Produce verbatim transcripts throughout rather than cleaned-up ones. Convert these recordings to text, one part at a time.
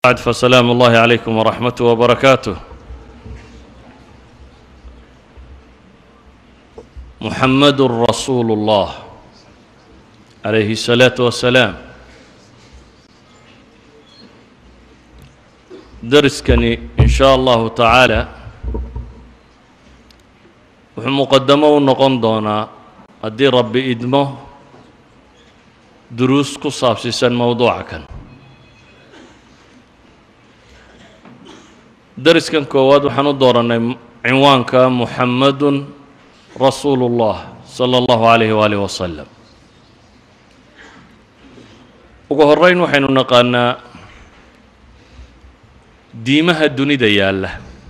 بعد فسلام الله عليكم ورحمته وبركاته. محمد رسول الله عليه الصلاة والسلام. درسكني إن شاء الله تعالى ومقدمه ونقون دونا أدي ربي إدمه دروس قصاب سيسان موضوعك. درس كان كواد وحنو دورنا عنوانك محمد رسول الله صلى الله عليه وآله وسلم. وقهرين وحنو نقالنا ديمها الدنيا ديالله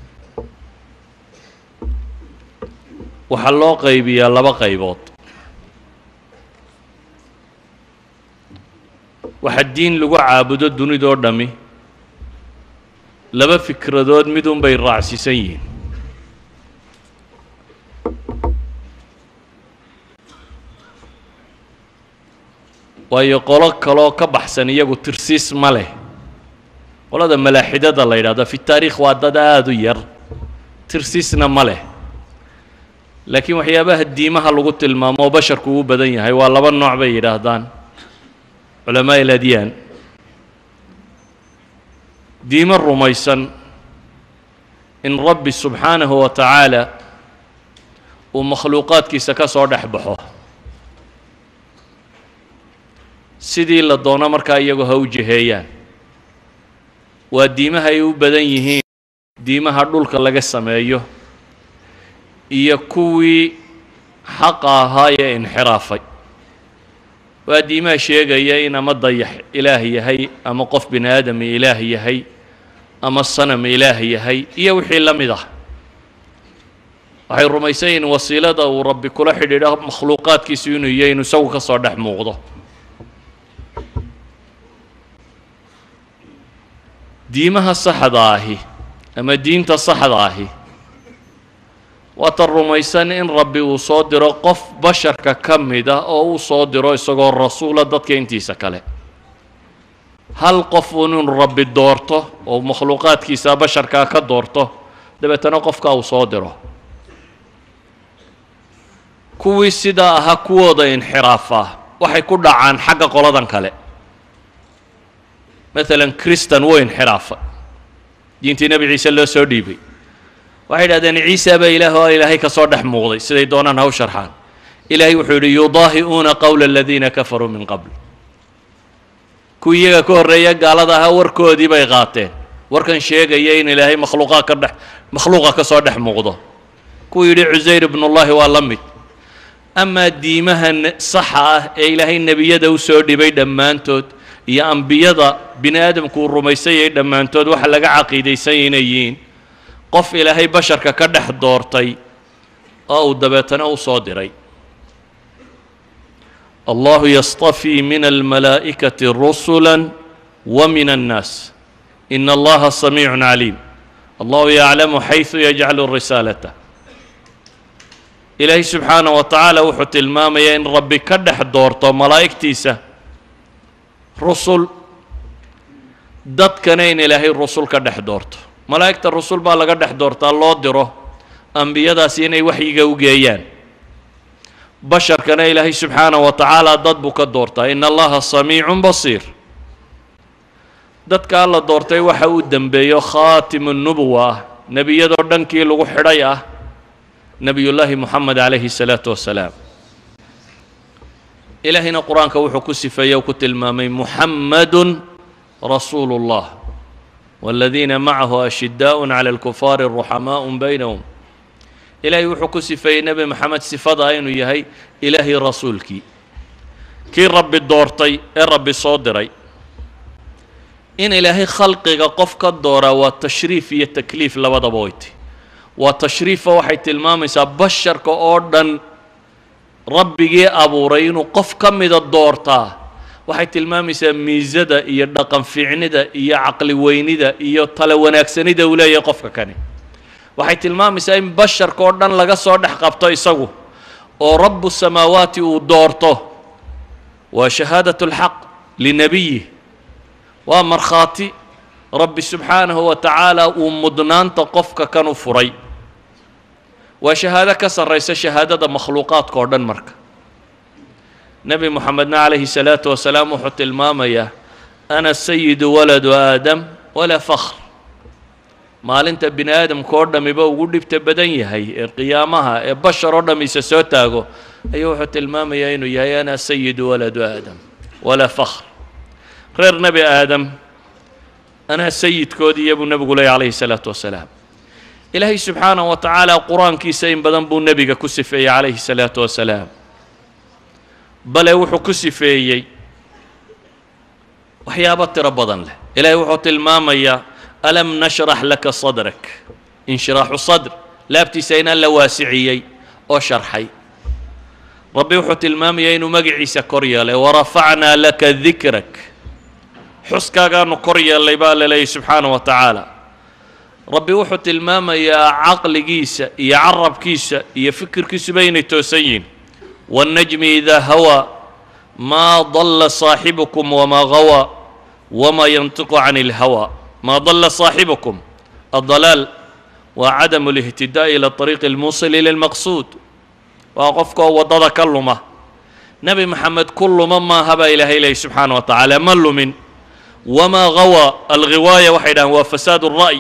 وحلو قيبيا لبا قيبوت وحدين لقو عابدو الدنيا دور دمي laba fikradood midun bay raacsiisan yihiin. waayo qolo kaloo ka baxsan iyagu tirsiis ma leh. qolada malaaxidada la yidhaahdo fi taariikh waa dad aad u yar, tirsiisna ma leh. laakiin waxyaabaha diimaha lagu tilmaamo basharku uu badan yahay waa laba nooc bay yidhaahdaan culamaa iladyaan. ديما الرميسا إن ربي سبحانه وتعالى ومخلوقات كي سكاسو دحبحو سيدي إلا دونا مركا إياغو هاو جهيان وديما هايو بدن يهين ديما هردولك لغا سمايو إيا كوي حقا هاي انحرافي وديما شيغا يين أما ضيح إلهي هي أما قف بن آدم إلهي هي أما الصنم إلهي هي إيا وحي لمده waxay rumaysayn wasiilada uu rabbi kula xidhiidho makhluuqaadkiisa inuu yahay inuu isagu ka soo dhex muuqdo. diimaha saxda ahi ama diinta saxda ahi waa tan rumaysan in rabbi uu soo diro qof basharka ka mid ah oo uu soo diro isagoo rasuula dadka intiisa kale. hal qof inuu rabbi doorto oo makhluuqaadkiisa basharka ka doorto dabeetana qofka uu soo diro. kuwii sidaa ahaa kuwooda inxiraafa waxay ku dhacaan xagga qoladan kale. مثلا كريستان وين حرافة دينتي نبي عيسى الله سودي بي واحد هذا عيسى بإله إلهي كصادح مغضي سيدي دونا هو شرحان إلهي وحوري يضاهئون قول الذين كفروا من قبل كويا كوريا قال هذا وركو دي بيغاتين وركن شيء جايين إلهي مخلوقا كردح مخلوقا كصادح مغضى كويا عزير بن الله واللمت. أما ديمها صحة إلهي النبي يده سودي بي دمانتود يا أنبياء بني آدم كون رميسي لما أنتود وح لقى عقيدة سينيين قف إلهي بشر ككدح دورتي أو دبتنا أو صادري. الله يصطفي من الملائكة رسلا ومن الناس إن الله سميع عليم. الله يعلم حيث يجعل الرسالة. إلهي سبحانه وتعالى وحت المام إن ربي كدح دورته ملائكتيسه رسل دad kana in ilaahay rusul ka dhex doorto. malaa'igta rusul baa laga dhex doortaa loo diro ambiyadaas inay waxyiga u geeyaan. basharkana ilaahay subxaanahu wa tacaala dad buu ka doortaa. in allaha samiicun basiir. dadka alla doortay waxa uu dembeeyo khaatimu nubuwa ah nebiyadoo dhankii lagu xidhay ah nebiyullaahi moxamed calayhi salaatu wasalaam. إلهنا قرآن كوحو كسفة يوكت المامي محمد رسول الله والذين معه أشداء على الكفار الرحماء بينهم. إلهي وحو كسفة نبي محمد صفة أين يهي إلهي رسولك كي رب الدورتي الرب الصادري. إن إلهي خلقك قفك الدورة والتشريف التكليف لبدا بويتي والتشريف وحي المامي سبشر كأردن rabbigii abuuray inuu qof ka mida doortaa waxay tilmaamaysaa miisada iyo dhaqan fiicnida iyo caqli weynida iyo tala wanaagsanida uu leeyahay qofka kani. waxay tilmaamaysaa in basharka oo dhan laga soo dhex qabto isagu oo rabbu samaawaati uu doorto. waa shahaadatu lxaq linabiyi waa markhaati rabbi subxaanahu wa tacaala uu mudnaanta qofka kan u furay waa shahaado ka sarraysa shahaadada makhluuqaadka oo dhan marka nebi moxamedna calayhi salaatu wasalaam wuxuu tilmaamayaa ana sayidu waladu aadam walaa fakhr maalinta bini aadamka oo dhammiba ugu dhibta badan yahay ee qiyaamaha ee bashar oo dhammiisa soo taago ayuu wuxuu tilmaamayaa inuu yahay ana sayidu waladu aadam walaa fakhr reer nebi aadam anaa sayidkoodii iyo buu nebigu leeyahy calayhi salaatu wasalaam ilaahay subxaanahu wa tacaala qur-aankiisa in badan buu nebiga ku sifeeyey calayhi salaatu wasalaam bale wuxuu ku sifeeyey waxyaabo tiro badan leh ilaahay wuxuu tilmaamayaa alam nashrax laka sadrak inshiraaxu sadr laabtiisa inaan la waasiciyey oo sharxay rabbi wuxuu tilmaamayaa inuu magaciisa kor yeelay warafacnaa laka dikrak xuskaagaanu kor yeellay baa la leeyahy subxaanahu wa tacaala rabbi wuxuu tilmaamayaa caqligiisa iyo carabkiisa iyo fikirkiisuba inay toosan yihiin waannajmi idaa hawaa maa dalla saaxibukum wamaa gawaa wamaa yantiqu can ilhawaa maa dalla saaxibukum addalaal waa cadamu lihtidaa'i ila ariiqi almuusil ila almaqsuud waa qofkaoo waddada ka luma nebi maxamed ku luma maaha baa ilaahay leeyahy subxaana wa tacaala ma lumin wamaa gawaa alghiwaaya waxay dhahaan waa fasaad الra'y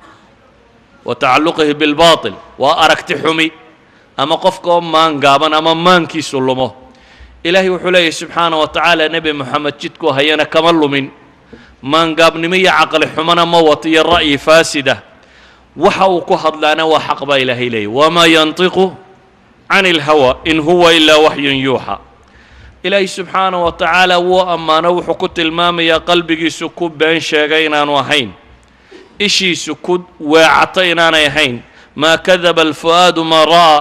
wa tacalluqihi bilbaatil waa aragti xumi ama qofka oo maan gaaban ama maankiisu lumo ilaahay wuxuu leeyahy subxaana wa tacaala nebi moxamed jidku hayana kama lumin maangaabnimo iyo caqli xumana ma wato iyo ra'yi faasida waxa uu ku hadlaana waa xaq baa ilaahay leeyahy wamaa yantiqu can ilhawa in huwa ilaa waxyun yuuxa ilaahay subxaana wa tacaala wuu ammaano wuxuu ku tilmaamayaa qalbigiisu ku been sheegay inaanu ahayn ishiisu ku weecato inaanay ahayn maa kadaba alfu'aadu maa ra'aa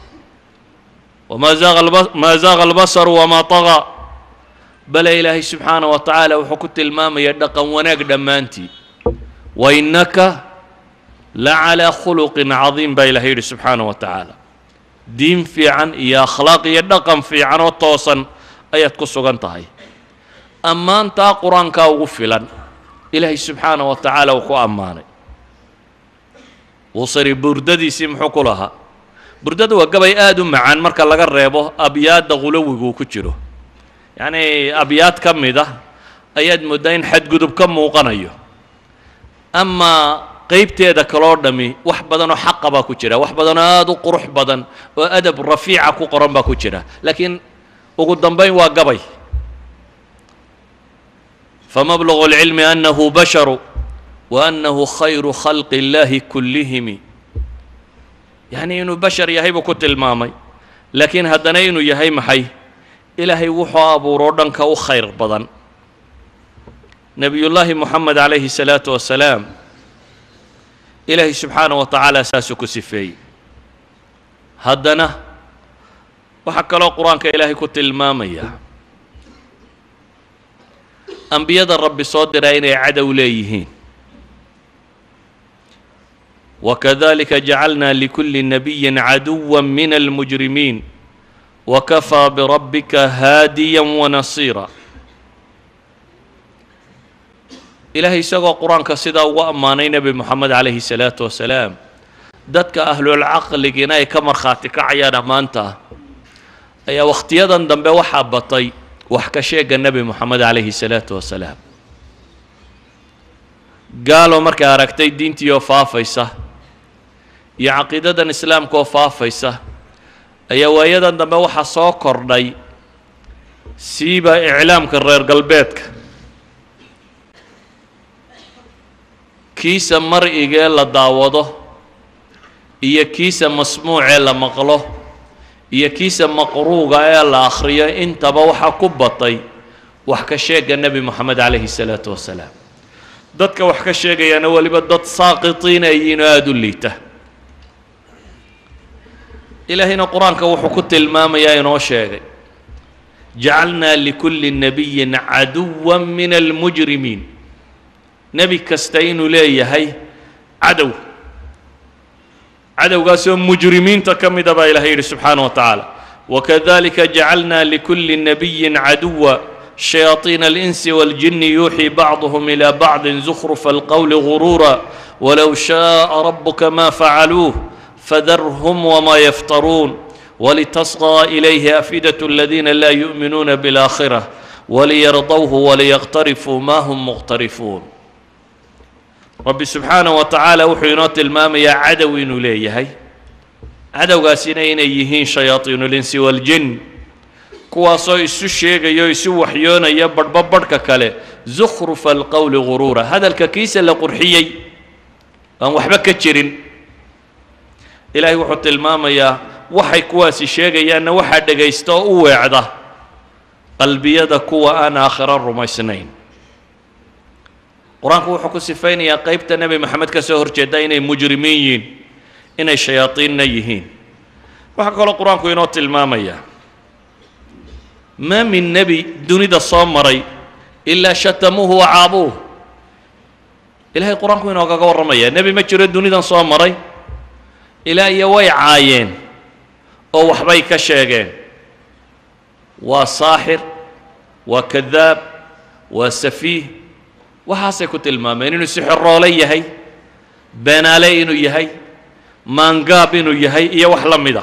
wamaa zaaqa albasaru wamaa tagaa bale ilaahay subxaana wa tacaala wuxuu ku tilmaamayaa dhaqan wanaag dhammaantii wa innaka la calaa khuluqin cadiim baa ilahay yidhi subxaana wa tacaala diin fiican iyo akhlaaq iyo dhaqan fiican oo toosan ayaad ku sugan tahay ammaantaa qur-aankaa ugu filan ilaahay subxaana wa tacaala uu ku ammaanay buusiri burdadiisii muxuu ku lahaa burdada waa gabay aada u macaan marka laga reebo abyaadda qulowiguu ku jiro yacnii abyaad ka mid ah ayaad mooddaa in xadgudub ka muuqanayo amaa qaybteeda kaloo dhammi wax badan oo xaqa baa ku jira wax badanoo aada u qurux badan oo adab rafiica ku qoran baa ku jira laakiin ugu dambayn waa gabay famablagu اlcilmi annahu basharu wa annahu khayru khalqi اllahi kullihimi yacni inuu bashar yahay buu ku tilmaamay laakiin haddana inuu yahay maxay ilaahay wuxuu abuuroo dhanka u khayr badan nebiyullaahi moxamed calayhi الsalaatu wasalaam ilaahay subxaana wa tacaala saasuu ku sifeeyey haddana waxaa kaloo qur-aanka ilaahay ku tilmaamaya ambiyada rabbi soo diraa inay cadow leeyihiin wakadalika jacalnaa likulli nabiyin caduwa min almujrimiin wakafaa birabbika haadiya wanasiira ilaahay isagoo qur-aanka sidaa ugu ammaanay nebi moxamed calayhi salaatu wasalaam dadka ahlulcaqligina ay ka markhaati kacayaan ammaanta ayaa wakhtiyadan dambe waxaa batay wax ka sheega nebi moxamed calayhi salaatu wasalaam gaalo markay aragtay diintii oo faafaysa iyo caqiidadan islaamka oo faafaysa ayaa waayadan dambe waxaa soo kordhay siiba iclaamka reer galbeedka kiisa mar'igee la daawado iyo kiisa masmuucee la maqlo iyo kiisa maqruuga ee la akhriyo intaba waxaa ku batay wax ka sheega nebi moxamed calayhi salaatu wasalaam dadka wax ka sheegayaana weliba dad saaqitiin ay yihiin oo aada u liita ilaahayna qur-aanka wuxuu ku tilmaamayaa inoo sheegay jacalnaa likulli nabiyin caduwan min almujrimiin nebi kasta inuu leeyahay cadow cadowgaasoo mujrimiinta ka mida baa ilahay yidhi subxaana wa tacaala wakadalika jacalnaa likulli nabiyin caduwa شياطين الإنس والجن يوحي بعضهم إلى بعض زخرف القول غرورا ولو شاء ربك ما فعلوه فذرهم وما يفترون ولتصغى إليه أفئدة الذين لا يؤمنون بالآخرة وليرضوه وليقترفوا ما هم مقترفون. رب سبحانه وتعالى وحينات المام يا عدو إليه عدو قاسين يهين شياطين الإنس والجن kuwaasoo isu sheegayo isu waxyoonaya badhbadhka kale zukhruf alqawli ghuruura hadalka kiisa la qurxiyey aan waxba ka jirin. ilaahay wuxuu tilmaamayaa waxay kuwaasi sheegayaanna waxaa dhegaysta oo u weecda qalbiyada kuwa aan aakhira rumaysnayn. qur-aanku wuxuu ku sifaynayaa qaybta nebi maxamed ka soo horjeeda inay mujrimiin yihiin inay shayaadiinna yihiin. waxaa kaloo qur-aanku inoo tilmaamayaa ما من نبي دنيا صامري إلا شتموه وعابوه. إلهي القرآن كوين وقاقا ورمية نبي ما جرى دنيا صامري إلى يوي عاين أو وحبي كشاقين وصاحر وكذاب وسفيه وحاسي كنت المامين إنه سحر رولي يهي بين علي إنه يهي مانقاب إنه يهي إيا وحلم ده.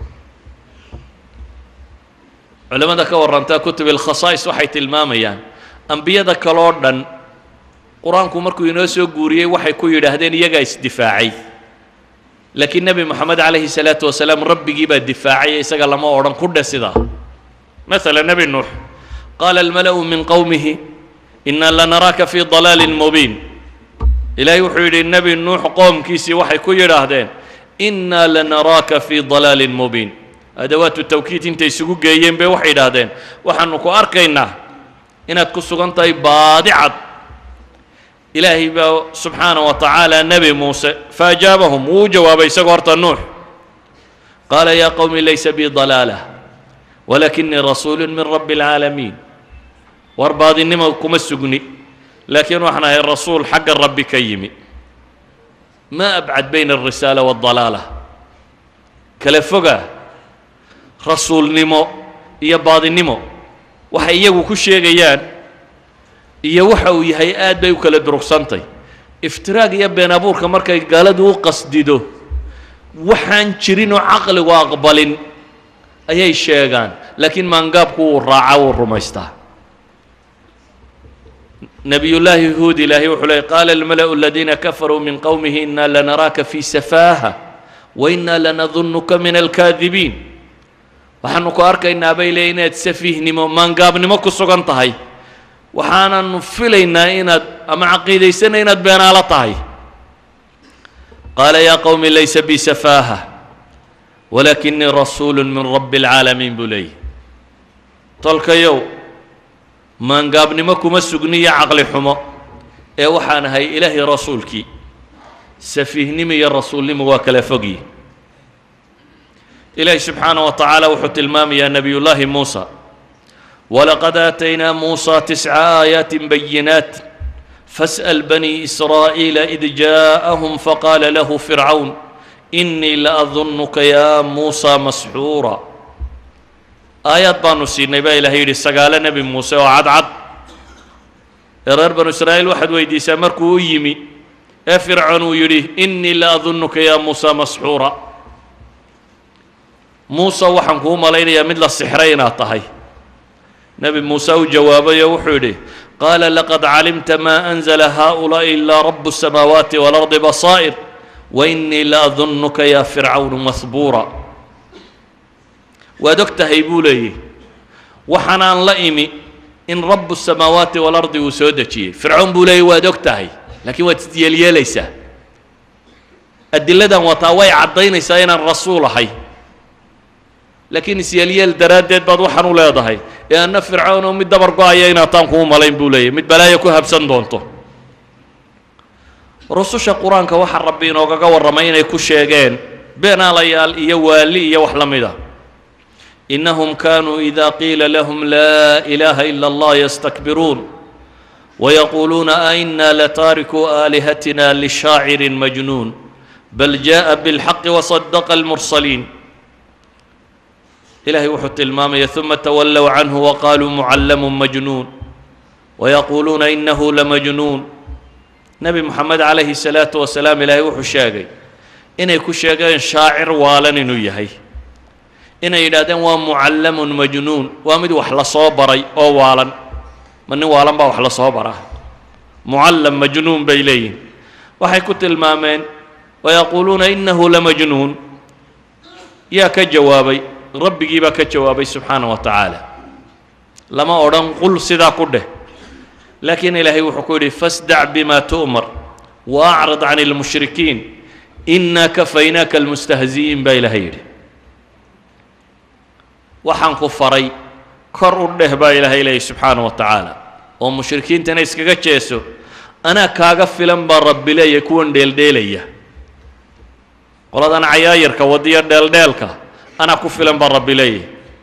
culamada ka warantaa kutub alkhasaa'is waxay tilmaamayaan ambiyada kaloo dhan qur-aanku markuu inoo soo guuriyey waxay ku yidhaahdeen iyagaa isdifaacay laakiin nebi moxamed calayhi salaatu wasalaam rabbigii baa difaacay isaga lama odhan ku dhe sidaa. مثلا nebi nuux qaala almala'u min qowmihi inaa lanaraaka fii dalaalin mubiin. ilaahay wuxuu yidhi nebi nuux qoomkiisii waxay ku yidhaahdeen inaa lanaraaka fii dalaalin mubiin. أدوات التوكيد أنت يسوق جايين بوحيد هذين وحنكو أركينا إن تكسرن طيب بادعة إلهي سبحانه وتعالى نبي موسى فأجابهم وجواب يسقط النوح قال يا قوم ليس بي ضلالة ولكني رسول من رب العالمين وارباض النمو كمسجني لكن وحنا الرسول حق الرب كيمي ما أبعد بين الرسالة والضلالة كلفقه رسول نمو يا بعض النمو وحي يجو كل شيء جيان يوحوا يهيئات بيوكل دركسانتي افتراق يا بين أبوك مركي قالدو قصديدو وحن شرينو عقل واقبلين أي شيء كان لكن ما نجابكو الرعا والرميستا. نبي الله هود إلهي وحلي قال الملأ الذين كفروا من قومه إنا لنراك في سفاهة وإنا لنظنك من الكاذبين. waxaanu ku arkaynaa bay leeyihiin inaad safiihnimo maangaabnimo ku sugan tahay waxaananu filaynaa inaad ama caqiidaysana inaad beenaalo tahay. qaala yaa qowmi laysa bi safaaha walakinii rasuulu min rabbi alcaalamiin buu leeyahy tolkayow maangaabnimo kuma sugniyo caqli xumo ee waxaan ahay ilaahay rasuulkii. safiihnimo iyo rasuulnimo waa kala fogyi. إلهي سبحانه وتعالى وحط المام يا نبي الله موسى ولقد آتينا موسى تسع آيات بينات فاسأل بني إسرائيل إذ جاءهم فقال له فرعون إني لأظنك يا موسى مسحورا. آيات بانو سيدنا با إلهي السقال نبي موسى وعد عد إرار بنو إسرائيل واحد ويدي سامركو يمي يا فرعون ويريه إني لأظنك يا موسى مسحورا. موسى وحن كو مالينيا مثل السحرين طهي. نبي موسى وجوابه يوحده قال لقد علمت ما أنزل هؤلاء إلا رب السماوات والأرض بصائر وإني لأظنك يا فرعون مثبورا. ودكت هيبولي وحنان لئمي إن رب السماوات والأرض وسودتي فرعون بولي ودكتهي لكن وتتيلي ليس الدلة وطاوي عضين سين الرسول حي لكن سياليال درادات بعض وحنو لا ضهي لأن فرعون ومد دبر قايين أطامكم ملاين بولي مد بلايا كهب سندونتو رسوش القرآن كوحر ربنا وقاقا الرمين يكو شيئين بين ليال إيا والي إيا وحلمدا إنهم كانوا إذا قيل لهم لا إله إلا الله يستكبرون ويقولون أئنا لتاركوا آلهتنا لشاعر مجنون بل جاء بالحق وصدق المرسلين. إلهي وحط المامية ثم تولوا عنه وقالوا معلم مجنون ويقولون إنه لمجنون. نبي محمد عليه الصلاة والسلام إلهي وحو شاقي إن يكون شاقي شاعر والن إنو يهي إن يدادن ومعلم مجنون ومد وحل صوبري أو والن من والن با وحل صوبره معلم مجنون بيلين وحي كنت المامين ويقولون إنه لمجنون يا كجوابي ربي جيبا كجوابي سبحانه وتعالى لما أردن قل سدا كده لكن إلهي وحكولي فاسدع بما تؤمر وأعرض عن المشركين إنا كفيناك المستهزئين بإلهي وحن كفري كرده بإلهي إلهي سبحانه وتعالى ومشركين تنسك جيسو أنا كاغفلن برب لي يكون ديل ديلية قلت أنا عيايرك ودير ديل ديلك أنا كفلن برب لي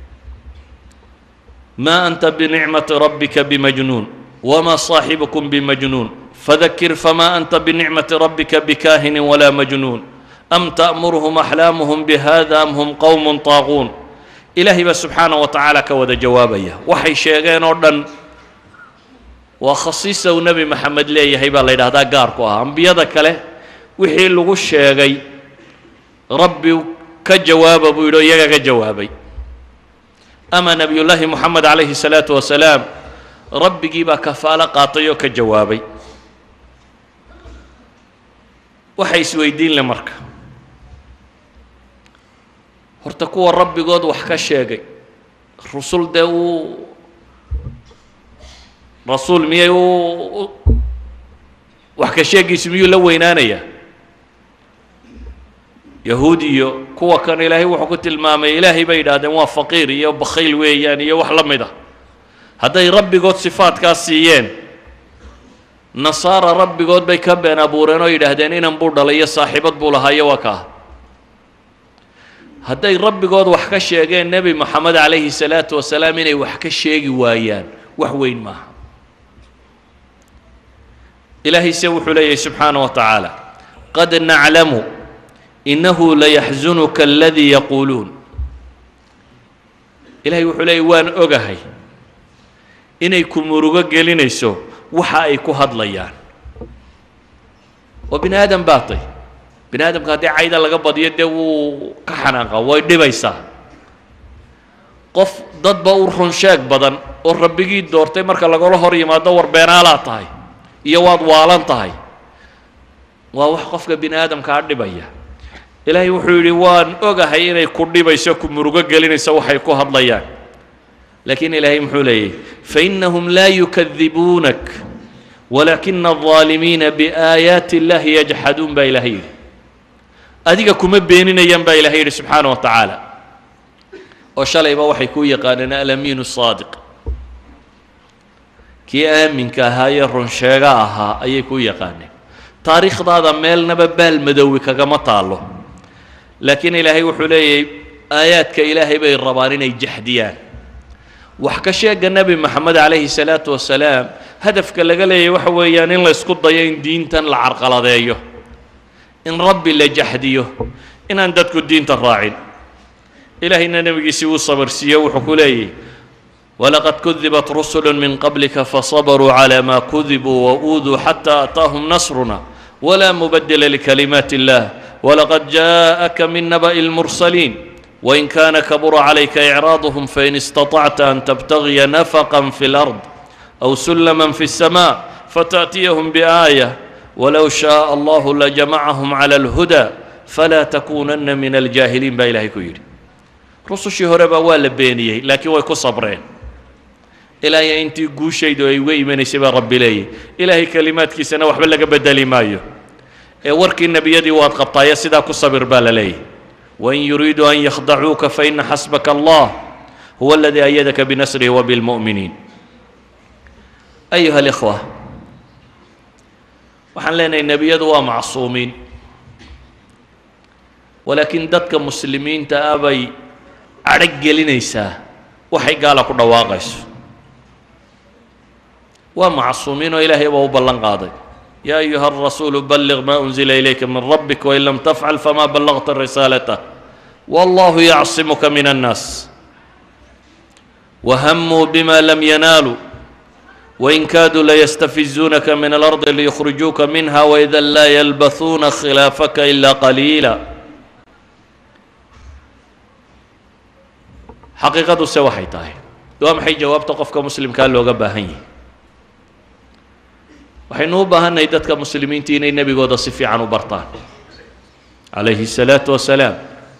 ما أنت بنعمة ربك بمجنون وما صاحبكم بمجنون فذكر فما أنت بنعمة ربك بكاهن ولا مجنون أم تأمرهم أحلامهم بهذا أم هم قوم طاغون. إلهي سبحانه وتعالى كود جوابيه وحي شيغين أردن وخصيصة النبي محمد ليه هيبا الله يدهدا قاركوها أنبياء كله وحي لغو الشيغي ربي كجواب أبو يلو يغا كجوابي. أما نبي الله محمد عليه الصلاة والسلام ربي جيبا كفالة قاطيو كجوابي وحي سويدين لمركة هرتكو ربي قد وحكا الشيغي الرسول دو رسول ميو وحكا الشيغي سميو لوينانيا يهوديو كوا كان إلهي وحكوت المامي إلهي بيدادن وفقير يو بخيل ويان يو وحلمده هذا ربي قد صفات كاسيين نصارى ربي قد بيكبن أبورنا يدهدين إن بورد لي صاحبة بولها يوكا هذا ربي قد وحكا الشيء النبي محمد عليه الصلاة والسلام إنه وحكا الشيء وايان وحوين ما إلهي سوح لي سبحانه وتعالى قد نعلم إنه ليحزنك الذي يقولون. إلهي وحلي وان أجهي إنكم مرجع جلينيسو وحائكو هضليان وبن آدم باطي بن آدم قاعد عيدا لقبض يده وكحناقة ويدبيسا قف ضد بأور شاك بدن والربيجي دورتي مركا لقوله هري ما دور بينالات هاي يواد والان هاي ووحقف بن آدم قاعد دبيه إلهي وحولي وان أجهي إني كردي بيسكم مرجع جلينيسو وحائكو هضليان لكن إلهي محولي فإنهم لا يكذبونك ولكن الظالمين بآيات الله يجحدون بإلهي أديك كم بيننا ينبى إلهي سبحانه وتعالى وشال يبا وحي كوي قاننا الأمين الصادق كي آمن كهاي الرنشاقاها أي كوي قاننا تاريخ هذا ميل نببال مدوي كما طاله لكن إلهي وحولي آيات كإلهي بي الربانين يجحديان وحكى شيء النبي محمد عليه الصلاة والسلام هدف كلا قال وحويا إن لا يسقط ضيين دين تن العرقلة ذيه إن ربي اللي جحديه إن أندتك الدين تراعين إلهي إن النبي يسوي الصبر سيه وحكوليه ولقد كذبت رسل من قبلك فصبروا على ما كذبوا وأوذوا حتى أتاهم نصرنا ولا مبدل لكلمات الله ولقد جاءك من نبأ المرسلين وإن كان كبر عليك إعراضهم فإن استطعت أن تبتغي نفقا في الأرض أو سلما في السماء فتأتيهم بآية ولو شاء الله لجمعهم على الهدى فلا تكونن من الجاهلين بإلهي كيري رسول شهر بوال بينيه لكن ويكو صبرين إلهي أنت قوشي دو أيوي من سبا ربي لي إلهي كلمات كي سنة وحبل لك بدلي مايو وركي النبي يدي واد قبطايا سيدا كو صبر بالا لي وإن يريدوا أن يخدعوك فإن حسبك الله هو الذي أيدك بنصره وبالمؤمنين. أيها الإخوة وحن لنا النبي يدوا معصومين ولكن دتك مسلمين تأبي أرجل نيسا وحي قال كل واقس ومعصومين وإلهي وهو بلغ قاضي يا أيها الرسول بلغ ما أنزل إليك من ربك وإن لم تفعل فما بلغت الرسالة والله يعصمك من الناس وهموا بما لم ينالوا وإن كادوا ليستفزونك من الأرض ليخرجوك منها وإذا لا يلبثون خلافك إلا قليلا. حقيقة سوحي تاهي دوام حي جواب تقفك مسلم كان لوغا باهني وحينو باهن يدتك مسلمين تيني النبي قد صفي عنه برطان عليه الصلاة والسلام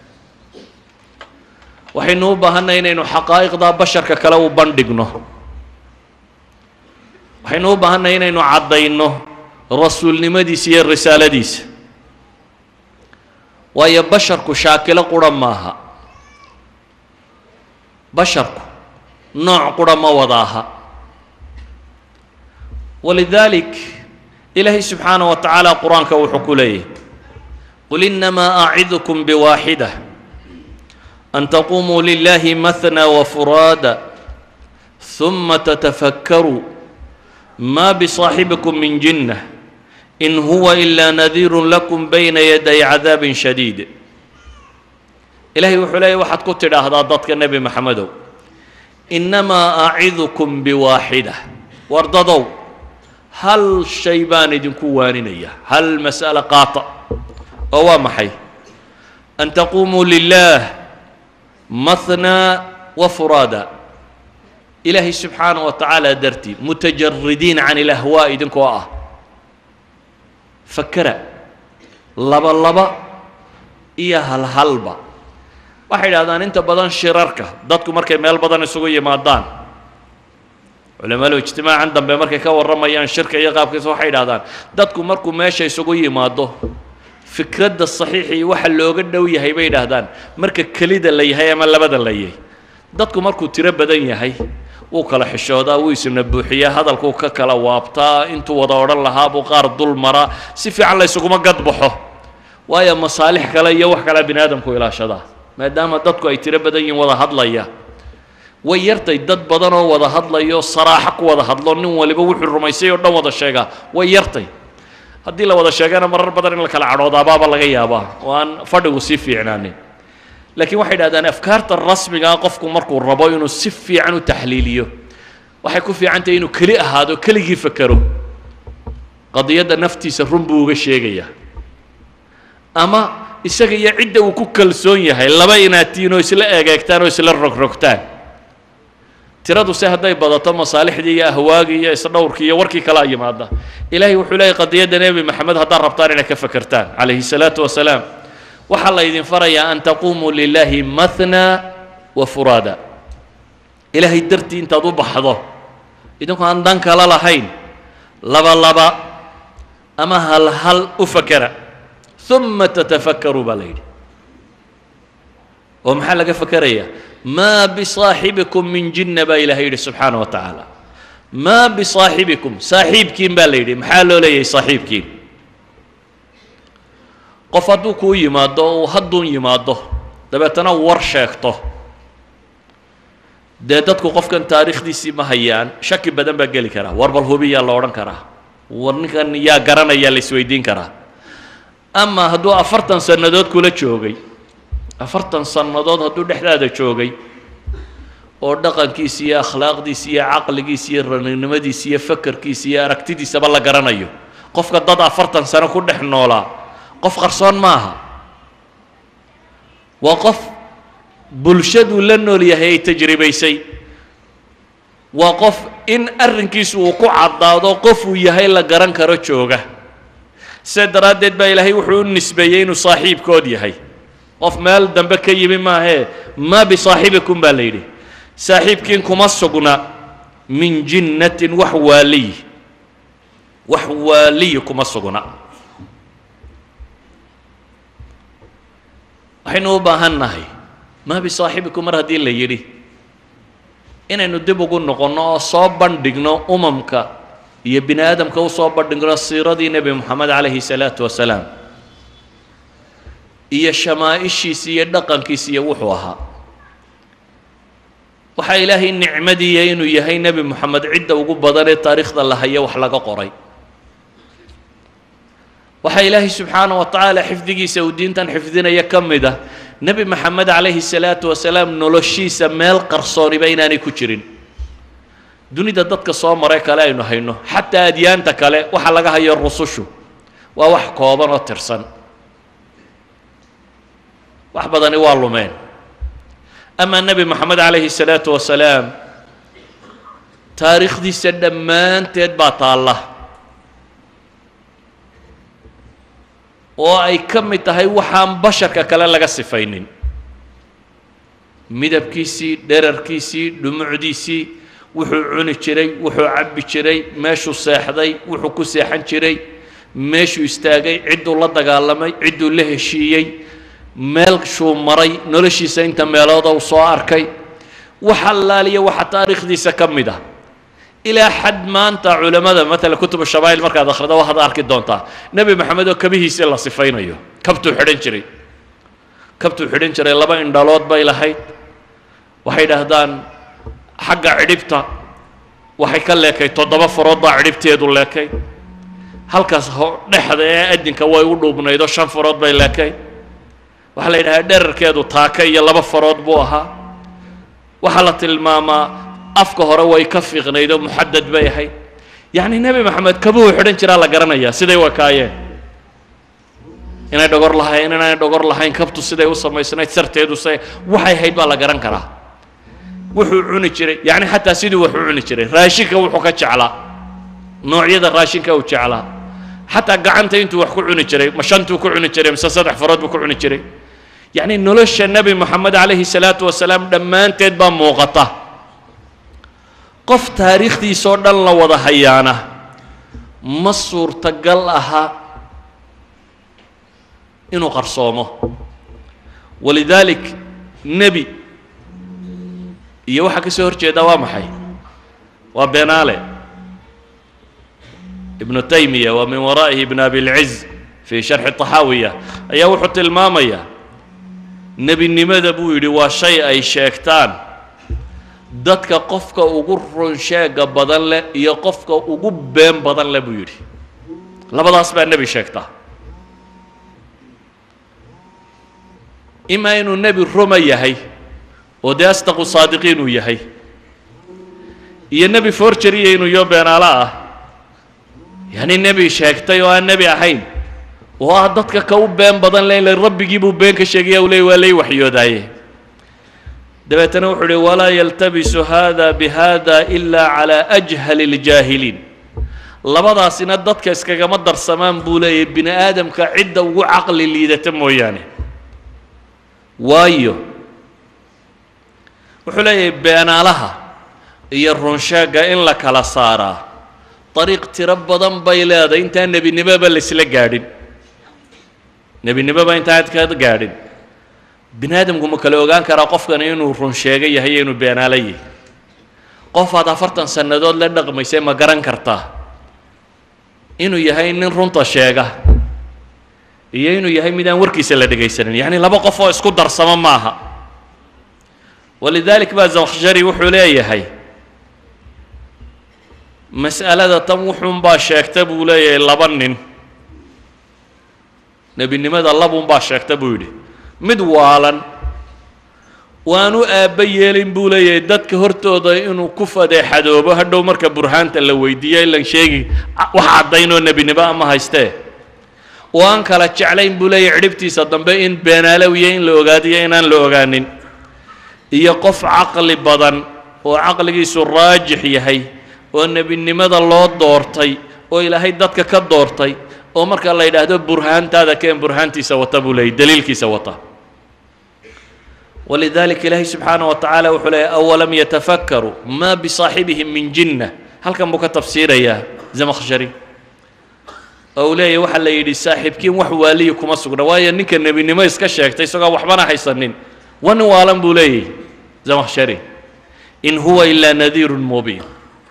وحينو باهن إنه حقائق دا بشر ككلو بندقنه وحينو باهن إنه عضينه رسول نمديس يا الرسالة ديس ويا بشر كشاكلة قرم ماها بشر نوع قرم وضاها ولذلك إلهي سبحانه وتعالى قرآن كوحكو ليه قل إنما أعظكم بواحدة أن تقوموا لله مثنى وفرادا ثم تتفكروا ما بصاحبكم من جنة إن هو إلا نذير لكم بين يدي عذاب شديد. إلهي وحلي واحد كتر هذا ضدك النبي محمد إنما أعظكم بواحدة وارضضوا هل شيبان دين كوانينية هل مسألة قاطع أو محي أن تقوموا لله مثنى وفرادا. إلهي سبحانه وتعالى درتي متجردين عن الأهواء دين كواه فكر لبا لبا إياها الهلبا واحد هذا أنت بدن شرارك ضدكم مركي مال بدن سوية مادان علماء الاجتماع عندهم بمركي كور رميان شركة يقاب كيس واحد هذا ضدكم مركو ماشي سوية ماده فكرة الصحيح وحل لو قد ويا هي بين هذان مركي كليد اللي هي ما لبد اللي هي ضدكم مركو ترى بدن هي وكلا حشودا ويسم نبوحية هذا الكوكا كلا وابطا انتو وضور الله ابو قار دول مرا سيفي على يسوقما قد بحو ويا مصالح كلا يوح كلا بنادم كو الى شدا ما دام ضدكو اي ترى بدن ودا هدليا ويرتي دد بدن ودا هدليو صراحه كو ودا هدلو نين وليبا وخو رميسay oo dhan wada sheega way yartay hadii la wada sheegana marar badan in la kala cadhooda baaba laga yaabaa waan fadhigu si fiicnaanin لكن واحد هذا أفكار الرسمي قفكم مركو الربايون السفي عنه تحليليه وحيكون في عنده إنه كلي هذا كلي يفكروا قضية نفتي سرهم بوجه شيء أما الشيء عدة وكل سونية هاي لا بيناتينه يسلا أجاكتان ويسلا الرك ركتان ترى سهل ده بدأت مصالح دي أهواجية يصنعوركية وركي كلا يوم هذا إلهي وحلاي قضية النبي محمد هذا ربطان إنك فكرتان عليه الصلاة والسلام وحال إذن فريا أن تقوموا لله مثنى وفرادا. إلهي درتي أنت ضب حظه إذن كان دانك لا لحين لبا لبا أما هل هل أفكر ثم تتفكروا بليل ومحلق فكرية ما بصاحبكم من جنة بإلهي سبحانه وتعالى ما بصاحبكم صاحبكم بليل محلو لي صاحبكم qof hadduu kuu yimaado oo hadduun yimaado dabeetana war sheegto dee dadku qofkan taariikhdiisii ma hayaan shaki badan baa geli karaa war bal hubiyaa la odhan karaa war ninkan yaa garanaya la isweydiin karaa ama hadduu afartan sannadood kula joogay afartan sannadood hadduu dhexdaada joogay oo dhaqankiisa iyo akhlaaqdiisa iyo caqligiisa iyo raninimadiisa iyo fakarkiisa iyo aragtidiisaba la garanayo qofka dad afartan sano ku dhex noolaa qof qarsoon maaha waa qof bulshadu la nool yahay tajribaysay waa qof in arrinkiisu uu ku caddaado qof uu yahay la garan karo jooga sida daraaddeed baa ilaahay wuxuu u nisbeeyey inuu saaxiibkood yahay qof meel dambe ka yimi maahee ma bisaaxibikum baa la yidhi saaxiibkiin kuma sugna min jinnatin wax waaliy wax waaliy kuma sugna waxaynu u baahannahay ma bisaaxibikum mar haddii la yidhi inaynu dib ugu noqonno oo soo bandhigno umamka iyo bini aadamka u soo bandhigno siiradii nebi moxamed calayhi salaatu wasalaam iyo shamaa'ishiisa iyo dhaqankiisa iyo wuxuu ahaa waxaa ilaahay nicmadiiya inuu yahay nebi moxamed cidda ugu badan ee taariikhda la hayo wax laga qoray waxaa ilaahay subxaanaه wa tacaala xifdigiisa uu diintan xifdinaya ka mid ah nebi maxamed calayhi salaatu wasalaam noloshiisa meel qarsooniba inaanay ku jirin dunida dadka soo maray kale aynu hayno xataa adyaanta kale waxa laga hayo rusushu waa wax kooban oo tirsan wax badani waa lumeen ama nebi maxamed calayhi salaatu wasalaam taariikhdiisa dhammaanteed baa taalla oo ay ka mid tahay waxaan basharka kale laga sifaynin midabkiisii dherarkiisii dhumucdiisii wuxuu cuni jiray wuxuu cabbi jiray meeshuu seexday wuxuu ku seexan jiray meeshuu istaagay cidduu la dagaalamay cidduu la heshiiyey meelshuu maray noloshiisa inta meelooda uu soo arkay wax allaaliya waxa taariikhdiisa ka mid ah ilaa xad maanta culamada matala kutub shabaa'il markaad akhrido waxaad arki doontaa nebi maxamed oo kabihiisa la sifaynayo kabtuu xidhan jiray kabtuu xidhan jiray laba indhalood bay lahayd waxay dhahdaan xagga cidhibta waxay ka leekay toddoba farood baa cidhibteedu leekay halkaas dhexda ee adinka way u dhuubnaydoo shan farood bay leekay waxaa la yidhahaa dherarkeedu taaka iyo laba farood buu ahaa waxaa la tilmaamaa afka hore way ka fiiqnaydoo muxadad bay ahayd yacni nebi maxamed kabuhu xidhan jiraa la garanayaa siday wakaayeen inay dhogor lahayn inaanay dhogor lahayn kabtu siday u samaysnayd sarteedu se waxay ahayd baa la garan karaa wuxuu cuni jiray yacni xataa siduu wax u cuni jiray raashinka wuxuu ka jeclaa noocyada raashinka uu jeclaa xataa gacanta intuu wax ku cuni jiray ma shantuu ku cuni jiray mise saddex farood buu ku cuni jiray yacni nolosha nebi moxamed calayhi salaatu wasalaam dhammaanteed baa muuqata qof taariikhdiisoo dhan la wada hayaana ma suurtagal aha inuu qarsoomo walidaalik nebi iyo waxa ka soo horjeeda waa maxay waa beenaale ibnu taymiya wa min waraa'ihi ibn abi lciz fii sharxi taxaawiya ayaa wuxuu tilmaamayaa nebinimada buu yidhi waa shay ay sheegtaan dadka qofka ugu run sheega badan leh iyo qofka ugu been badan leh buu yidhi labadaas baa nebi sheegtaa imaa inuu nebi ruma yahay oo dee astaqu saadiqiin uu yahay iyo nebi forjariya inuu yo beenaalo ah yacni nebi sheegtay oo aan nebi ahayn oo ah dadka ka u been badan leh ila rabbigii buu been ka sheegaya u leey waa lay waxyoodaaye dabeetana wuxuu uhi walaa yaltabisu hada bihada ila calaa ajhali ljaahiliin labadaasina dadka iskagama darsamaan buu leeyahy bini aadamka cidda ugu caqli liidata mooyaane waayo wuxuu leeyahay beenaalaha iyo runsheegga in la kala saaraa dariiq tiro badan bay leedahay intaan nebinimoba laysla gaadhin nebinimoba intaan ka gaadhin bini aadamku ma kala ogaan karaa qofkani inuu run sheega yahay iyo inuu beenaalo yahay qofaad afartan sannadood la dhaqmaysay ma garan kartaa inuu yahay nin runta sheega iyo inuu yahay mid aan warkiisa la dhegaysanin yacni laba qof oo isku darsamo maaha walidalik baa zamakhshari wuxuu leeyahay mas'alada tan wuxuunbaa sheegta buu leeyahay laba nin nebinimada labuunbaa sheegta buu yidhi mid waalan waanu aabba yeelin buu leeyahay dadka hortooda inuu ku fadeexadoobo hadhow marka burhaanta la weydiiyo ilan sheegi wax caddaynoo nebinimo ama haystee oo aan kala jeclayn buu leeyahay cidhibtiisa dambe in beenaalowiya in la ogaadiyo inaan la ogaanin iyo qof caqli badan oo caqligiisu raajix yahay oo nebinimada loo doortay oo ilaahay dadka ka doortay oo marka la yidhaahdo burhaantaada keen burhaantiisa wata buu leeyahy daliilkiisa wata walidalika ilaahay subxaanaه wa tacaala wuxuu leeyahy awalam yatafakkaruu ma bisaaxibihim min jinna halkan buu ka tafsiirayaa zamakhshari oo uu leeyahy waxaa la yidhi saaxiibkiin wax waaliyi kuma sugna waayo ninka nebinimo iska sheegtay isagoo waxbana haysanin wa nin waalan buu leeyahy zamakhshari in huwa ilaa nadiirun mubiin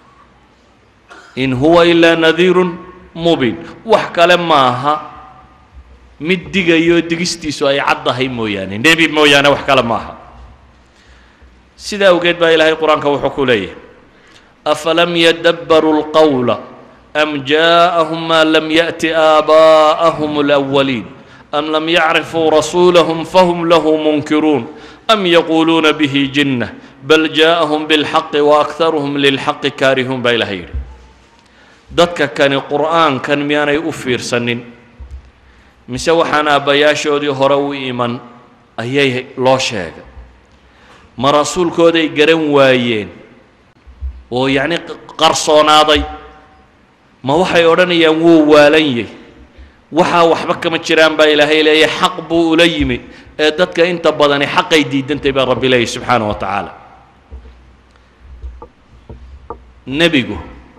in huwa ilaa nadiirun mubiin wax kale maaha mid digayo digistiisu ay caddahay mooyaane nebi mooyaane wax kale maaha sidaa awgeed baa ilaahay qur-aanka wuxuu ku leeyahay afalam yadabbaruu lqawla am jaa'ahum maa lam ya'ti aabaa'ahum alawaliin أم لم يعرفوا رسولهم فهم له منكرون أم يقولون به جنة بل جاءهم بالحق وأكثرهم للحق كارهون بايلهير dadka kani qur'aankan miyaanay u fiirsanin mise waxaan aabbayaashoodii hore u iman ayay loo sheegay ma rasuulkooday garan waayeen oo yacni qarsoonaaday ma waxay odhanayaan wuu waalan yahay waxaa waxba kama jiraan baa ilaahay leeyahay xaq buu ula yimid ee dadka inta badani xaqay diidantay baa rabbi leeyahay subxaanahu wa tacaala nebigu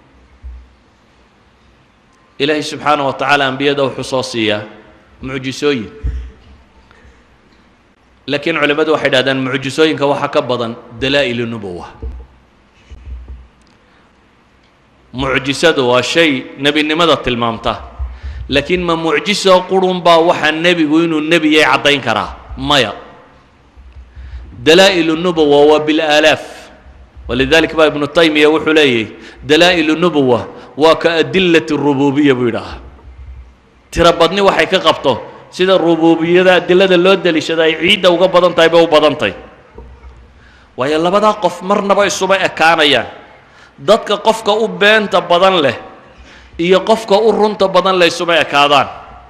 إلهي سبحانه وتعالى أنبياءه وحصوصية معجزوين لكن علماء واحد هذا معجزوين كواحد كبضا دلائل النبوة معجزته وشيء نبي نمضت المامته لكن ما معجزة قرون با وحى النبي وينو النبي يعطين كراه مايا دلائل النبوة وبالآلاف ولذلك بقى ابن التيمية وحليه دلائل النبوة وكأدلة الربوبية بيدها ترى بدني وحي كقبطه سيد الربوبية ده أدلة اللود اللي شداي عيد أو قبضن طيب أو بدن طيب ويلا بدا قف مرنا بقى الصبح كان يعني ضدك قفك أبين تبدن له إيه قفك أرن تبدن له الصبح كادان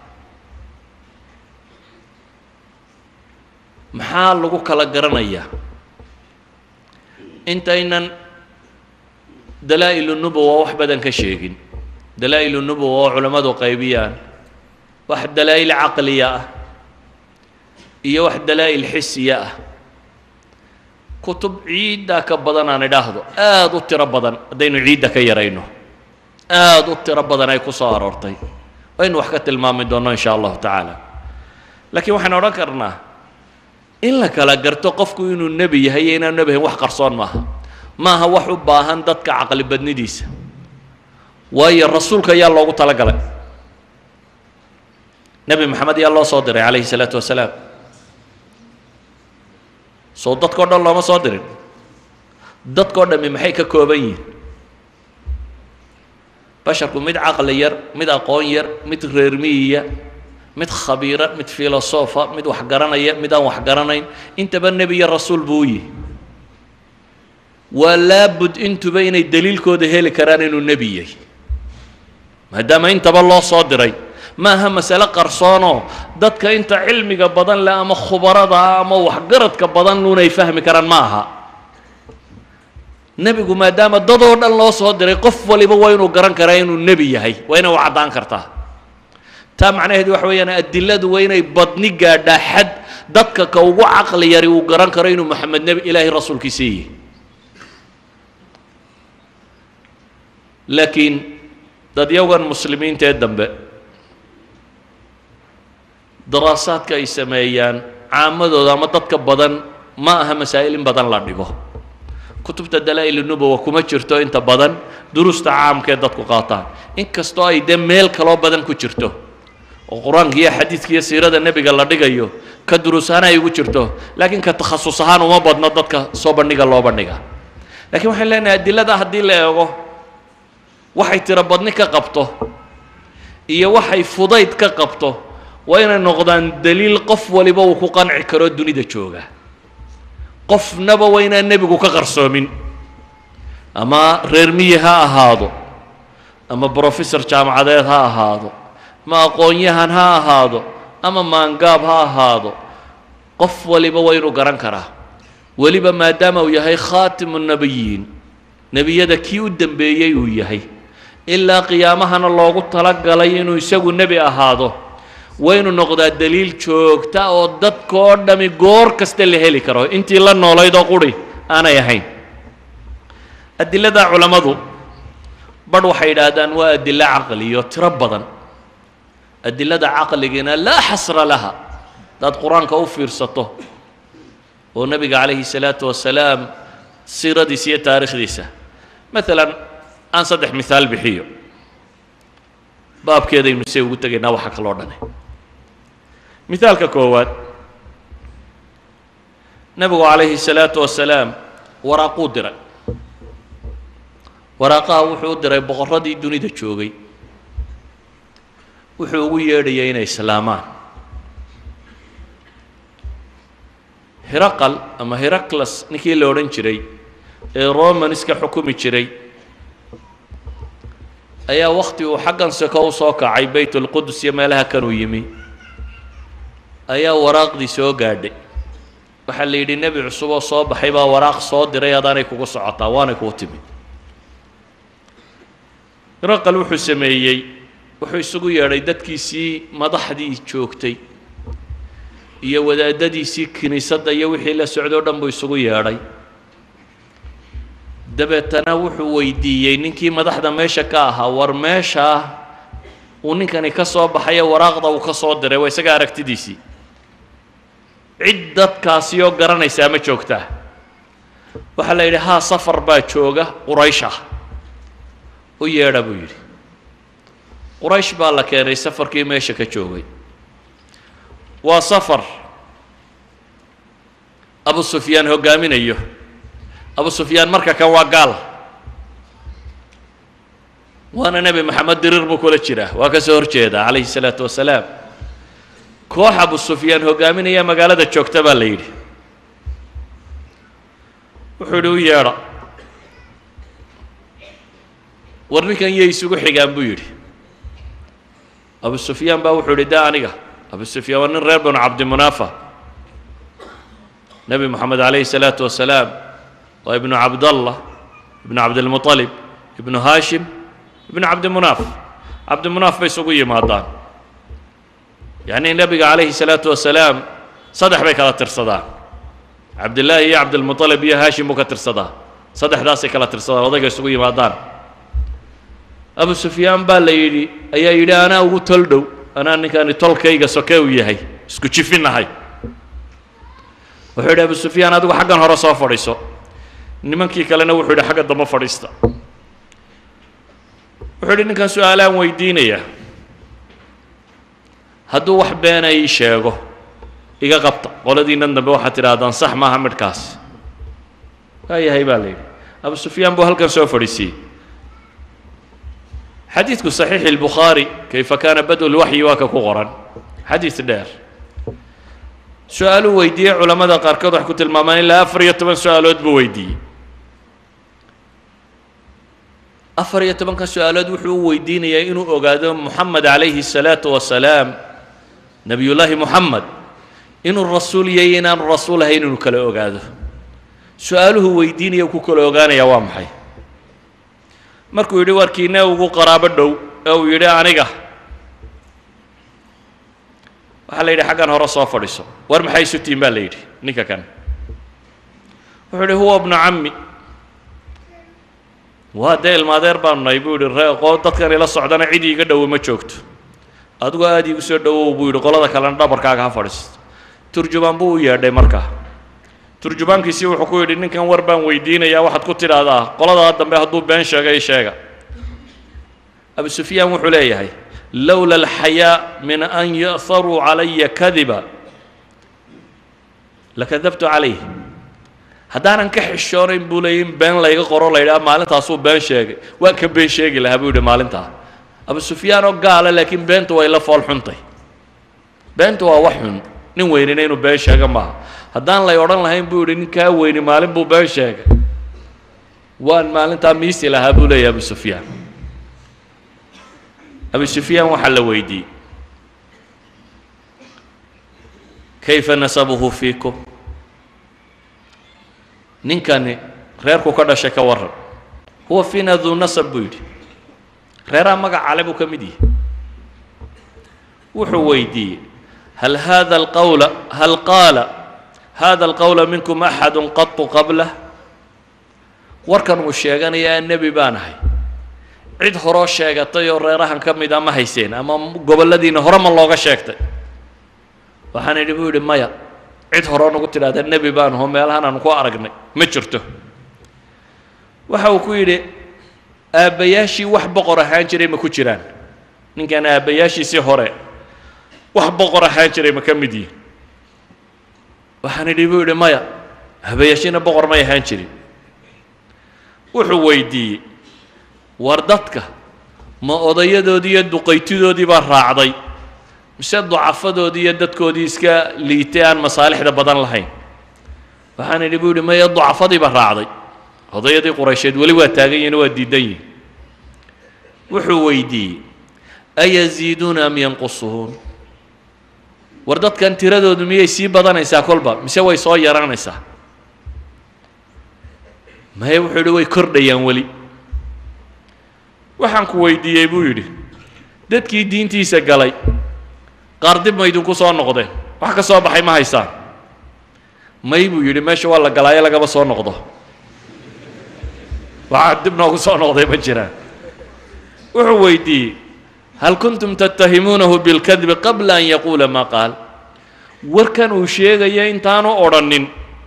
محال لقو كلا جرنيا أنت إنن دلائل النبوة وحبدا كشيء دلائل النبوة علماء قيبيان واحد دلائل عقلية إيه واحد دلائل حسية كتب عيدة كبدنا نداهدو آدو تربدن دينو عيدة كيرينو آدو تربدن أي كسار أرتي وين وحكت المام دونا إن شاء الله تعالى لكن وحنا ركرنا إلا كلا قرتو قفكو إنو النبي هينا النبي وح قرصان معها ما هو حباهن دتك عقل بدنديس ويا الرسول كيا الله تعالى قال نبي محمد يا الله صادر عليه الصلاة والسلام صوتك قد الله ما صادر دت قد من محيك كوبين بشركم مد عقل ير مد أقوى ير مد غيرمية مد خبيرة مد فيلسوفة مد وحجرنا ير مد وحجرنين أنت بالنبي الرسول بوي ولا بد انتو بين الدليل كود هيل كران انه النبي ما دام انت بالله صادري ما هم مساله قرصانه ددك انت علمك بدن لا ما خبرها ما وحقرتك بدن نو يفهم كران معها نبي ما دام ددو دن لو صادري قف وليبا وينو غران كران انه النبي هي وينو وعدان كرتا تا معناه دي وحوينا ادلadu وينay badni gaadha xad dadka ka ugu aqli yari uu garan karo inuu maxamed nabi ilaahi rasuulkiisii لكن dad yowgan muslimiinta ee dambe daraasaadka ay sameeyaan caamadooda ama dadka badan ma aha masaa'il in badan la dhigo kutubta dalaa'il nubuwa kuma jirto inta badan duruusta caamka ee dadku qaataan inkastoo ay de meel kaloo badan ku jirto oo quraanka iyo xadiiska iyo siirada nabiga la dhigayo ka duruusana ay ugu jirto laakiin ka takhasus ahaan uma badna dadka soo bandhiga loo bandhiga laakiin waxay leenahay adilada haddii la eego waxay tira badni ka qabto iyo waxay fudayd ka qabto waa inay noqdaan daliil qof waliba uu ku qanci karo dunida jooga qofnaba waa inaan nebigu ka qarsoomin ama reer miyi ha ahaado ama professor jaamacadeed ha ahaado ma aqoonyahan ha ahaado ama maangaab ha ahaado qof waliba waa inuu garan karaa weliba maadaama uu yahay khaatimu nabiyiin nebiyada kii u dambeeyey uu yahay ilaa qiyaamahana loogu talagalay inuu isagu nebi ahaado waynu noqdaa daliil joogta oo dadkoo dhami goor kasta la heli karo intii la noolaydoo quri aanay ahayn adilada culamadu badh waxay yidhaahdaan waa adilo caqliyo tiro badan adilada caqligina laa xasra laha dad qur-aanka u fiirsato oo nabiga calayhi salaatu wasalaam siiradiisa iyo taariikhdiisa مثلا aan saddex misaal bixiyo baabkeedaynu see ugu tegaynaa waxa kaloo dhane misaalka koowaad nabigu calayhi salaatu wasalaam waraaquu diray waraaqaha wuxuu u diray boqorradii dunida joogay wuxuu ugu yeedhayay inay islaamaan hiraqal ama heraklas ninkii la odhan jiray ee romanska xukumi jiray ayaa waqti uu xaggan soko u soo kacay baytulqudus iyo meelaha kanuu yimi ayaa waraaqdii soo gaadhay waxaa la yidhi nebi cusub oo soo baxay baa waraaq soo diray adaanay kugu socotaa waanay kuu timi hiraqal wuxuu sameeyey wuxuu isugu yeedhay dadkiisii madaxdii joogtay iyo wadaadadiisii kiniisadda iyo wixii la socday o dhan buu isugu yeedhay dabeetana wuxuu weydiiyey ninkii madaxda meesha ka ahaa war meeshaa uu ninkani ka soo baxayo waraaqda uu ka soo diray waa isaga aragtidiisii cid dadkaasi oo garanaysaa ma joogtaa waxaa la yidhi haa safar baa jooga quraysh ah u yeedha buu yidhi quraysh baa la keenay safarkii meesha ka joogay waa safar abu sufyaan hoggaaminayo abu sufyaan marka kan waa gaal waana nebi maxamed dirir buu kula jiraa waa ka soo hor jeedaa calayhi salaatu wasalaam koox abu sufyaan hoggaaminaya magaalada joogta baa la yidhi wuxuu yidhi u yeedha war ninkan yay isugu xigaan buu yidhi abu sufyaan baa wuxuu yidhi daa aniga abu sufyaan waa nin reer banu cabdimunaafa nebi moxamed calayhi salaatu wasalaam waa ibnu cabdallah ibnu cabdilmuطalib ibnu haashim ibnu cabdimunaaf cabdimunaaf bay isugu yimaadaan yacni nebiga calayhi salaatu wasalaam saddex bay kala tirsadaan cabdillaahi iyo cabdilmuطalib iyo haashim buu ka tirsadaa saddexdaasay kala tirsadaan odayga isugu yimaadaan abu sufyaan baa la yidhi ayaa yidhi anaa ugu tol dhow anaa ninkaani tolkayga soke u yahay isku jifinahay wuxuu yidhi abu sufyaan adigu xaggan hore soo fadhiiso nimankii kalena wuxuu yidhi xagga dambe fadhiista wuxuu yidhi ninkan su-aalaan weydiinaya hadduu wax beena ii sheego iga qabta qoladiinnan dambe waxaad tidhaahdaan sax maaha midhkaas waa yahay baa la yidhi abu sufyaan buu halkan soo fadhiisiiyey xadiidku saxiixi albukhaari kayfa kaana bad-u lwaxyi waa ka ku qoran xadiid dheer su-aaluu weydiiyey culammada qaarkood wax ku tilmaamaan ilaa afar iyo toban su-aalood buu weydiiyey afar iyo tobanka su-aalood wuxuu u weydiinayaa inuu ogaado moxamed calayhi الsalaatu wasalaam nebiyullaahi moxamed inuu rasuul yahay inaanu rasuul ahayn inuu kala ogaado su-aaluhu weydiinaya ku kala ogaanaya waa maxay markuu yidhi warkiina ugu qaraabo dhow ee uu yidhi aniga waxaa la yidhi xaggan hore soo fadhiiso war maxay isu tiin baa la yidhi ninka kan wuxuu yidhi huwa bnu cammi waa dee ilmaadeer baanu nahay buu yidhi reeqoo dadkan ila socdana cid iiga dhowo ma joogto adigu aada iigu soo dhowow buu yidhi qolada kalena dhabarkaaga ha fadhiisto turjubaan buu u yeedhay markaa turjubaankiisii wuxuu ku yidhi ninkan war baan weydiinayaa waxaad ku tidhaahdaa qoladaa dambe hadduu been sheega i sheega abu sufyaan wuxuu leeyahay lowla alxayaa min an ya'haruu calaya kadiba lakadabtu calayh haddaanan ka xishoonayn buu leeyay in been layga qoro la yidhaha maalintaasuu been sheegay waan ka been sheegi lahaa buu yidhi maalintaa abu sufyaan oo gaala laakiin beentu way la fool xuntay beentu waa wax xun nin weynina inuu been sheega maaha haddaan lay odhan lahayn buu yidhi nin kaa weyni maalin buu been sheegay waan maalintaa miisi lahaa buu leeyahy abu sufyaan abu sufyaan waxaa la weydiiyey kayfa nasabuhu fiikum ninkani reerku ka dhashay ka warran huwa fiina duu nasab buu yidhi reeraha magac cale buu ka mid yahay wuxuu weydiiyey hal hada alqawla hal qaala hada alqawla minkum axadu qatu qablah warkan uu sheeganayaa nebi baan ahay cid horoo sheegatay oo reerahan ka mid a ma hayseen ama gobolladiina hore ma looga sheegtay waxaan idhi buu yidhi maya cid horoo nagu tidhahda nebi baan aho meelahan aanu ku aragnay ma jirto waxa uu ku yidhi aabbayaashii wax boqor ahaan jiray ma ku jiraan ninkan aabbayaashiisii hore wax boqor ahaan jiray ma ka mid yihin waxaan idhi buu yidhi maya aabbayaashiina boqor may ahaan jirin wuxuu weydiiyey war dadka ma odayadoodii iyo duqaytidoodii baa raacday mise ducafadoodii iyo dadkoodii iska liitay aan masaalixda badan lahayn waxaan idhi buu yidhi maya ducafadii baa raacday odayadii quraysheed weli waa taagan yihiin waa diidan yihin wuxuu weydiiyey ayaziiduuna am yanqusuun war dadkan tiradoodu miyay sii badanaysaa kolba mise way soo yaraanaysaa maya wuxuu yidhi way kordhayaan weli waxaan ku weydiiyey buu yidhi dadkii diintiisa galay qaar dib ma idinku soo noqdeen wax ka soo baxay ma haysaan may buu yidhi meesha waa la galaayo lagaba soo noqdo waxaa dib noogu soo noqday ma jiraan wuxuu weydiiyey hal kuntum tattahimuunahu bilkadbi qabla an yaquula maa qaal warkan uu sheegaya intaanu odhanin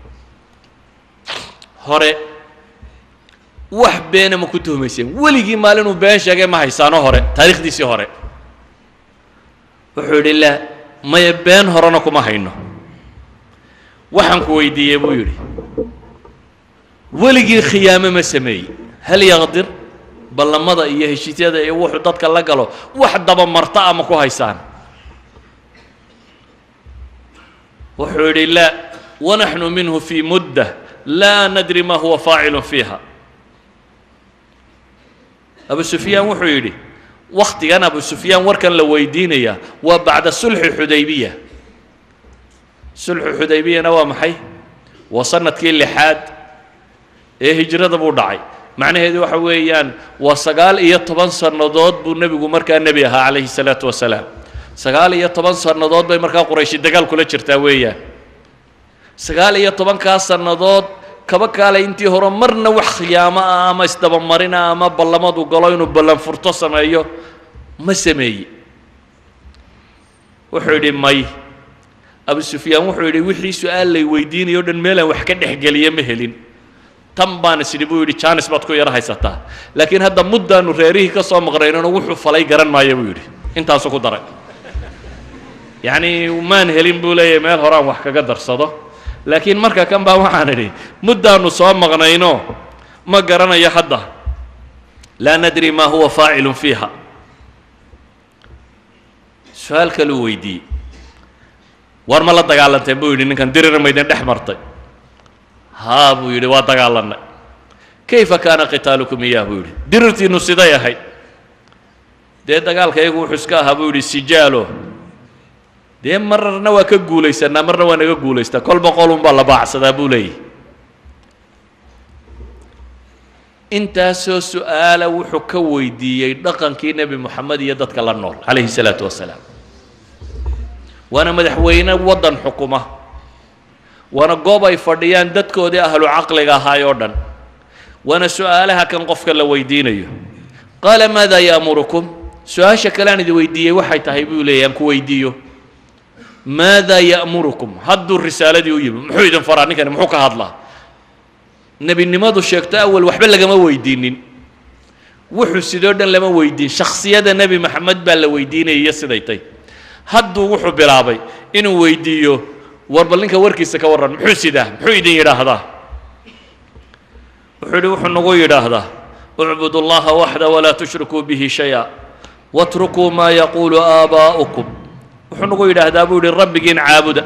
hore wax beena ma ku tuhmayseen weligii maalinuu been sheegay ma haysaano hore taariikhdiisii hore wuxuu yidhi laa maya been horena kuma hayno waxaan ku weydiiyey buu yidhi weligii khiyaamo ma sameeyey hal yaqdir ballamada iyo heshiisyada iyo wuxuu dadka la galo wax dabamarta ama ku haysaan wuxuu yidhi laa wanaxnu minhu fii mudda laa nadri ma huwa faacilun fiiha abu sufyaan wuxuu yidhi waktigan abu sufyaan warkan la weydiinaya waa bacda sulxi xudaybiya sulxu xudaybiyana waa maxay waa sanadkii lixaad ee hijrada buu dhacay macnaheedu waxa weeyaan waa sagaal iyo toban sannadood buu nebigu markaa nebi ahaa calayhi salaatu wasalaam sagaal iyo toban sannadood bay markaa qurayshi dagaal kula jirtaa weeyaan sagaal iyo tobankaas sannadood kaba kaale intii hore marna wax khiyaamo ah ama isdabamarina ama ballamadu galo inuu ballan furto sameeyo ma sameeye wuxuu yidhi may abu sufyaan wuxuu yidhi wixii su-aal lay weydiinayo o dhan meelaan wax ka dhexgeliye ma helin tan baan isidhi buu yidhi jaanis baad ku yaro haysataa laakiin hadda muddaanu reerihii ka soo maqnaynano wuxuu falay garan maayo buu yidhi intaasuu ku daray yacni maan helin buu leeyahay meel horaan wax kaga darsado laakiin marka kan baa waxaan idhi muddaanu soo maqnayno ma garanayo hadda laa nadri maa huwa faacilun fiiha su-aal kaluu weydiiyey war ma la dagaalanteen buu yidhi ninkan dirina maydin dhex martay haa buu yidhi waa dagaalannay kayfa kaana qitaalukum iyaah buu yidhi dirirtiinnu siday ahayd dee dagaalka iyagu wuxuu iska ahaa buu yidhi sijaalo dee marna waa ka guulaysanaa marna waa naga guulaystaa kolba qolunbaa la baacsadaa buu leeyahy intaasoo su-aala wuxuu ka weydiiyey dhaqankii nebi moxamed iyo dadka la nool calayhi salaatu wasalaam waana madaxweyne waddan xukuma waana goob ay fadhiyaan dadkoodii ahlu caqliga ahaay oo dhan waana su-aalaha kan qofka la weydiinayo qaala maada ya'murukum su-aasha kale aan idin weydiiyey waxay tahay buu leeyahy aan ku weydiiyo maada ya'murukum hadduu risaaladii u yimi muxuu idin faraa ninkani muxuu ka hadlaa nebinimadu sheegto awal waxba lagama weydiinin wuxuu sidoo dhan lama weydiin shakhsiyada nebi maxamed baa la weydiinayay iyo siday tay hadduu wuxuu bilaabay inuu weydiiyo war bal ninka warkiisa ka warran muxuu sidaa muxuu idin yidhaahdaa wuxuu yidhi wuxuu nagu yidhaahdaa ucbudu allaha waxda walaa tushrikuu bihi shaya watrukuu maa yaquulu aabaa'ukum wuxuu nagu yidhaahdaa buu yidhi rabbigiin caabuda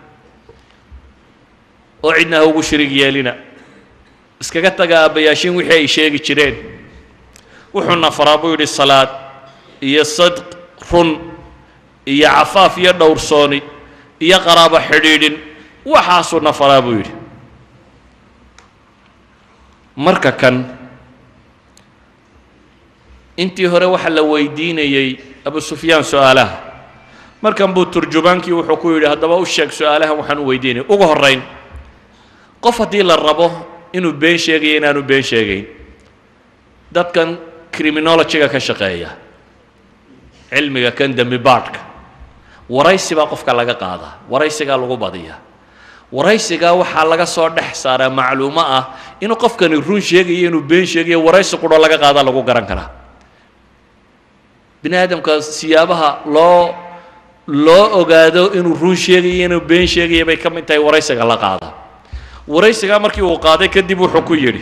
oo cidna ha ugu shirig yeelina iskaga taga aabbayaashiin wixii ay sheegi jireen wuxuuna faraa buu yidhi salaad iyo sadq run iyo cafaaf iyo dhowrsooni iyo qaraabo xidhiidhin waxaasuuna faraa buu yidhi marka kan intii hore waxa la weydiinayey abu sufyaan su-aalaha markan buu turjubaankii wuxuu ku yidhi haddaba u sheeg su-aalahan waxaan u weydiinaya ugu horrayn qof haddii la rabo inuu been sheegayo inaanu been sheegayn dadkan criminologyga ka shaqeeya cilmiga kan dembi baadhka waraysi baa qofka laga qaadaa waraysigaa lagu badiyaa waraysigaa waxaa laga soo dhex saaraa macluumo ah inuu qofkani run sheegayo inuu been sheegayo waraysi qudho laga qaadaa lagu garan karaa bini aadamka siyaabaha loo loo ogaado inuu run sheegayo inuu been sheegayo bay ka mid tahay waraysiga la qaadaa waraysigaa markii uu qaaday kadib wuxuu ku yidhi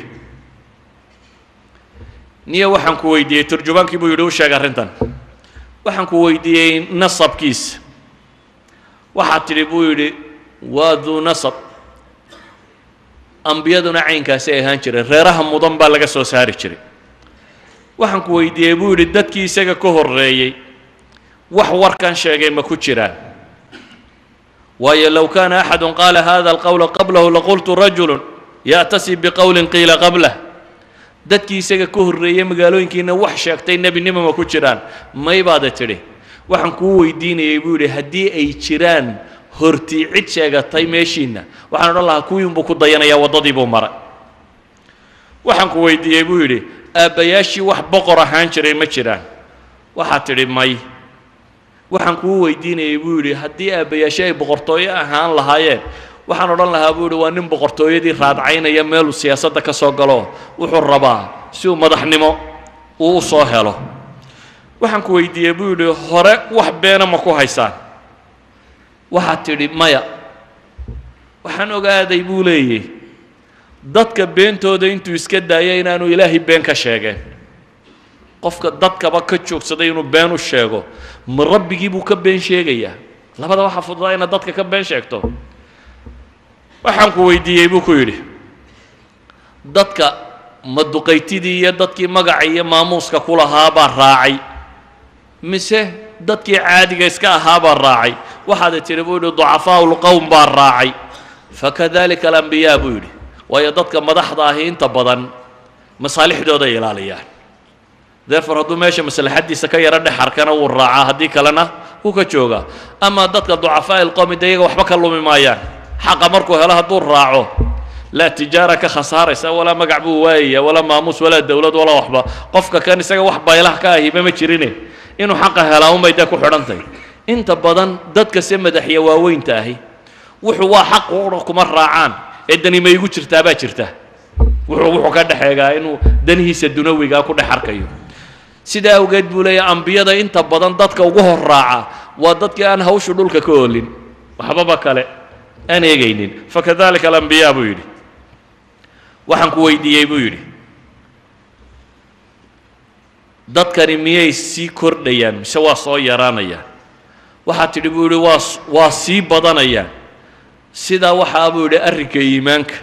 niyo waxaan ku weydiiyey turjubaankii buu yidhi u sheeg arrintan waxaan ku weydiiyey nasabkiisa waxaad tidhi buu yidhi waa duu nasab ambiyaduna caynkaasi ay ahaan jireen reeraha mudan baa laga soo saari jiray waxaan ku weydiiyey buu yidhi dadkii isaga ka horreeyey wax warkan sheegay ma ku jiraan waayo low kaana axadun qaala hada alqawla qablahu laqultu rajulun ya'tasi biqowlin qiila qablah dadkii isaga ka horreeyey magaalooyinkiina wax sheegtay nebinimo ma ku jiraan may baada tidhi waxaan kuu weydiinayay buu yidhi haddii ay jiraan hortii cid sheegatay meeshiinna waxaan odhan lahaa kuwii unbuu ku dayanayaa waddadii buu maray waxaan ku weydiiyey buu yidhi aabbayaashii wax boqor ahaan jiray ma jiraan waxaad tidhi may waxaan kuu weydiinayay buu yidhi haddii aabbayaashii ay boqortooyo ahaan lahaayeen waxaan odhan lahaa buu yidhi waa nin boqortooyadii raadcaynaya meeluu siyaasadda ka soo galo wuxuu rabaa si uu madaxnimo uu u soo helo waxaan ku weydiiyey buu yidhi hore wax beena ma ku haysaan waxaad tidhi maya waxaan ogaaday buu leeyahy dadka beentooda intuu iska daaya inaanu ilaahay been ka sheegeen qofka dadkaba ka joogsaday inuu been u sheego ma rabbigii buu ka been sheegayaa labada waxaa fududaa inaad dadka ka been sheegto waxaan ku weydiiyey buu ku yidhi dadka maduqaytidii iyo dadkii magaca iyo maamuuska ku lahaa baa raacay mise dadkii caadiga iska ahaa baa raacay waxaad tidhi buu yidhi ducafaa'u lqowm baa raacay fakadalika alambiyaa buu yidhi waayo dadka madaxda ahi inta badan masaalixdooda ay ilaaliyaan therefore hadduu meesha maslaxadiisa ka yaro dhex arkana wuu raacaa haddii kalena wuu ka joogaa ama dadka ducafaa'i lqowmi de iyaga waxba ka lumi maayaan xaqa markuu helo hadduu raaco laa tijaara ka khasaaraysa walaa magac buu waayaya walaa maamuus walaa dowlad walaa waxba qofka kan isaga wax baylah ka ahiba ma jirine inuu xaqa helaa unbay dee ku xidhantahy inta badan dadka se madaxya waaweynta ahi wuxuu waa xaq ura kuma raacaan ee dani ma igu jirtaa baa jirta wuxuu wuxuu ka dhexeegaa inuu danihiisa dunawigaa ku dhex arkayo sidaa awgeed buu leeyahay ambiyada inta badan dadka ugu hor raaca waa dadkii aan hawshu dhulka ka oolin waxbaba kale aan eegaynin fakadalika alambiyaa buu yidhi waxaan ku weydiiyey buu yidhi dadkani miyay sii kordhayaan mise waa soo yaraanayaan waxaad tidhi buu yidhi waa waa sii badanayaan sidaa waxaa buu yidhi arrinka iimaanka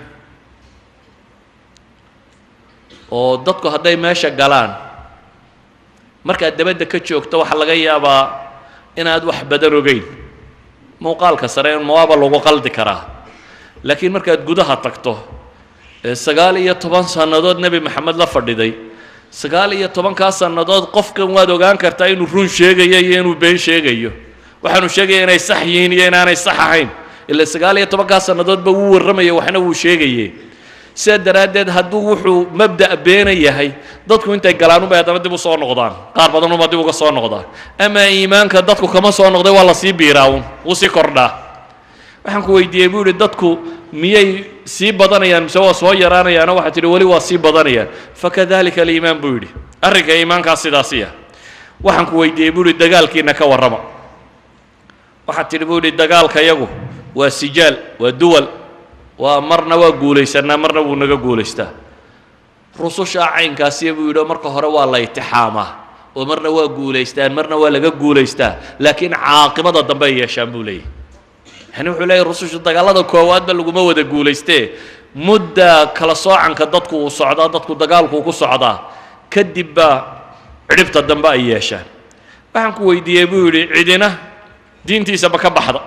oo dadku hadday meesha galaan markaad dabadda ka joogto waxaa laga yaabaa inaad wax badan ogeyn muuqaalka sare mawaaba lagu qaldi karaa laakiin markaad gudaha tagto ee sagaal iyo toban sannadood nebi maxamed la fadhiday sagaal iyo tobankaa sannadood qofkan waad ogaan kartaa inuu run sheegayo iyo inuu been sheegayo waxaanu sheegaya inay sax yihiin iyo inaanay sax ahayn ilaa sagaal iyo tobankaa sannadoodba wuu warramaya waxna wuu sheegaye sidaa daraaddeed hadduu wuxuu mabda' beena yahay dadku intay galaan unbay haddana dib u soo noqdaan qaar badan unbaa dib uga soo noqdaan amaa iimaanka dadku kama soo noqday waa la sii biiraawun wuu sii kordhaa waxaan ku weydiiyey buu yidhi dadku miyay sii badanayaan mise waa soo yaraanayaano waxaad tidhi weli waa sii badanayaan fakadalika aliimaan buu yidhi arrinka iimaankaas sidaasiya waxaan ku weydiiyey buu yidhi dagaalkiina ka warrama waxaad tidhi buu yidhi dagaalka yagu waa sijaal waa duwal waa marna waa guulaysanaa marna wuu naga guulaystaa rususha caynkaasiya buu yidhi marka hore waa la itixaamaa oo marna waa guulaystaan marna waa laga guulaystaa laakiin caaqibada dambe ay yeeshaan buu leeyahy yani wuxuu leeyahy rususha dagaalada koowaadba laguma wada guulaystee mudda kala soocanka dadku uu socdaa dadku dagaalkuu ku socdaa kadib baa cidhibta dambe ay yeeshaan waxaan ku weydiiyey buu yidhi cidina diintiisaba ka baxda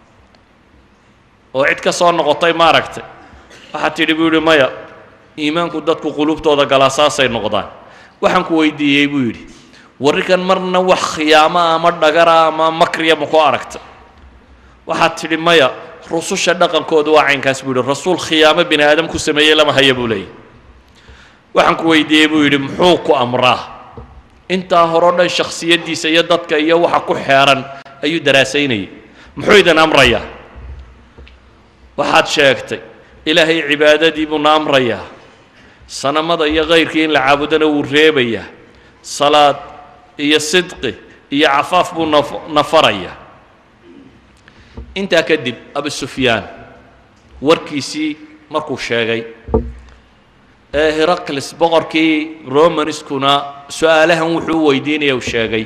oo cid ka soo noqotay maaragtay waxaad tidhi buu yidhi maya iimaanku dadku qulubtooda galaa saasay noqdaan waxaan ku weydiiyey buu yidhi warrikan marna wax khiyaama ama dhagara ama makriya ma ku aragta waxaad tidhi maya rususha dhaqankooda waa caynkaas buu yidhi rasuul khiyaamo bini aadam ku sameeyey lama haya buu leeyahy waxaan ku weydiiyey buu yidhi muxuu ku amraa intaa horeo dhan shakhsiyaddiisa iyo dadka iyo waxa ku xeeran ayuu daraasaynayay muxuu idin amrayaa waxaad sheegtay ilaahay cibaadadii buuna amrayaa sanamada iyo kayrkii in la caabudana wuu reebayaa salaad iyo sidqi iyo cafaaf buu nafarayaa intaa kadib abu sufyaan warkiisii markuu sheegay ee heracles boqorkii romanskuna su-aalahan wuxuu u weydiinaya uu sheegay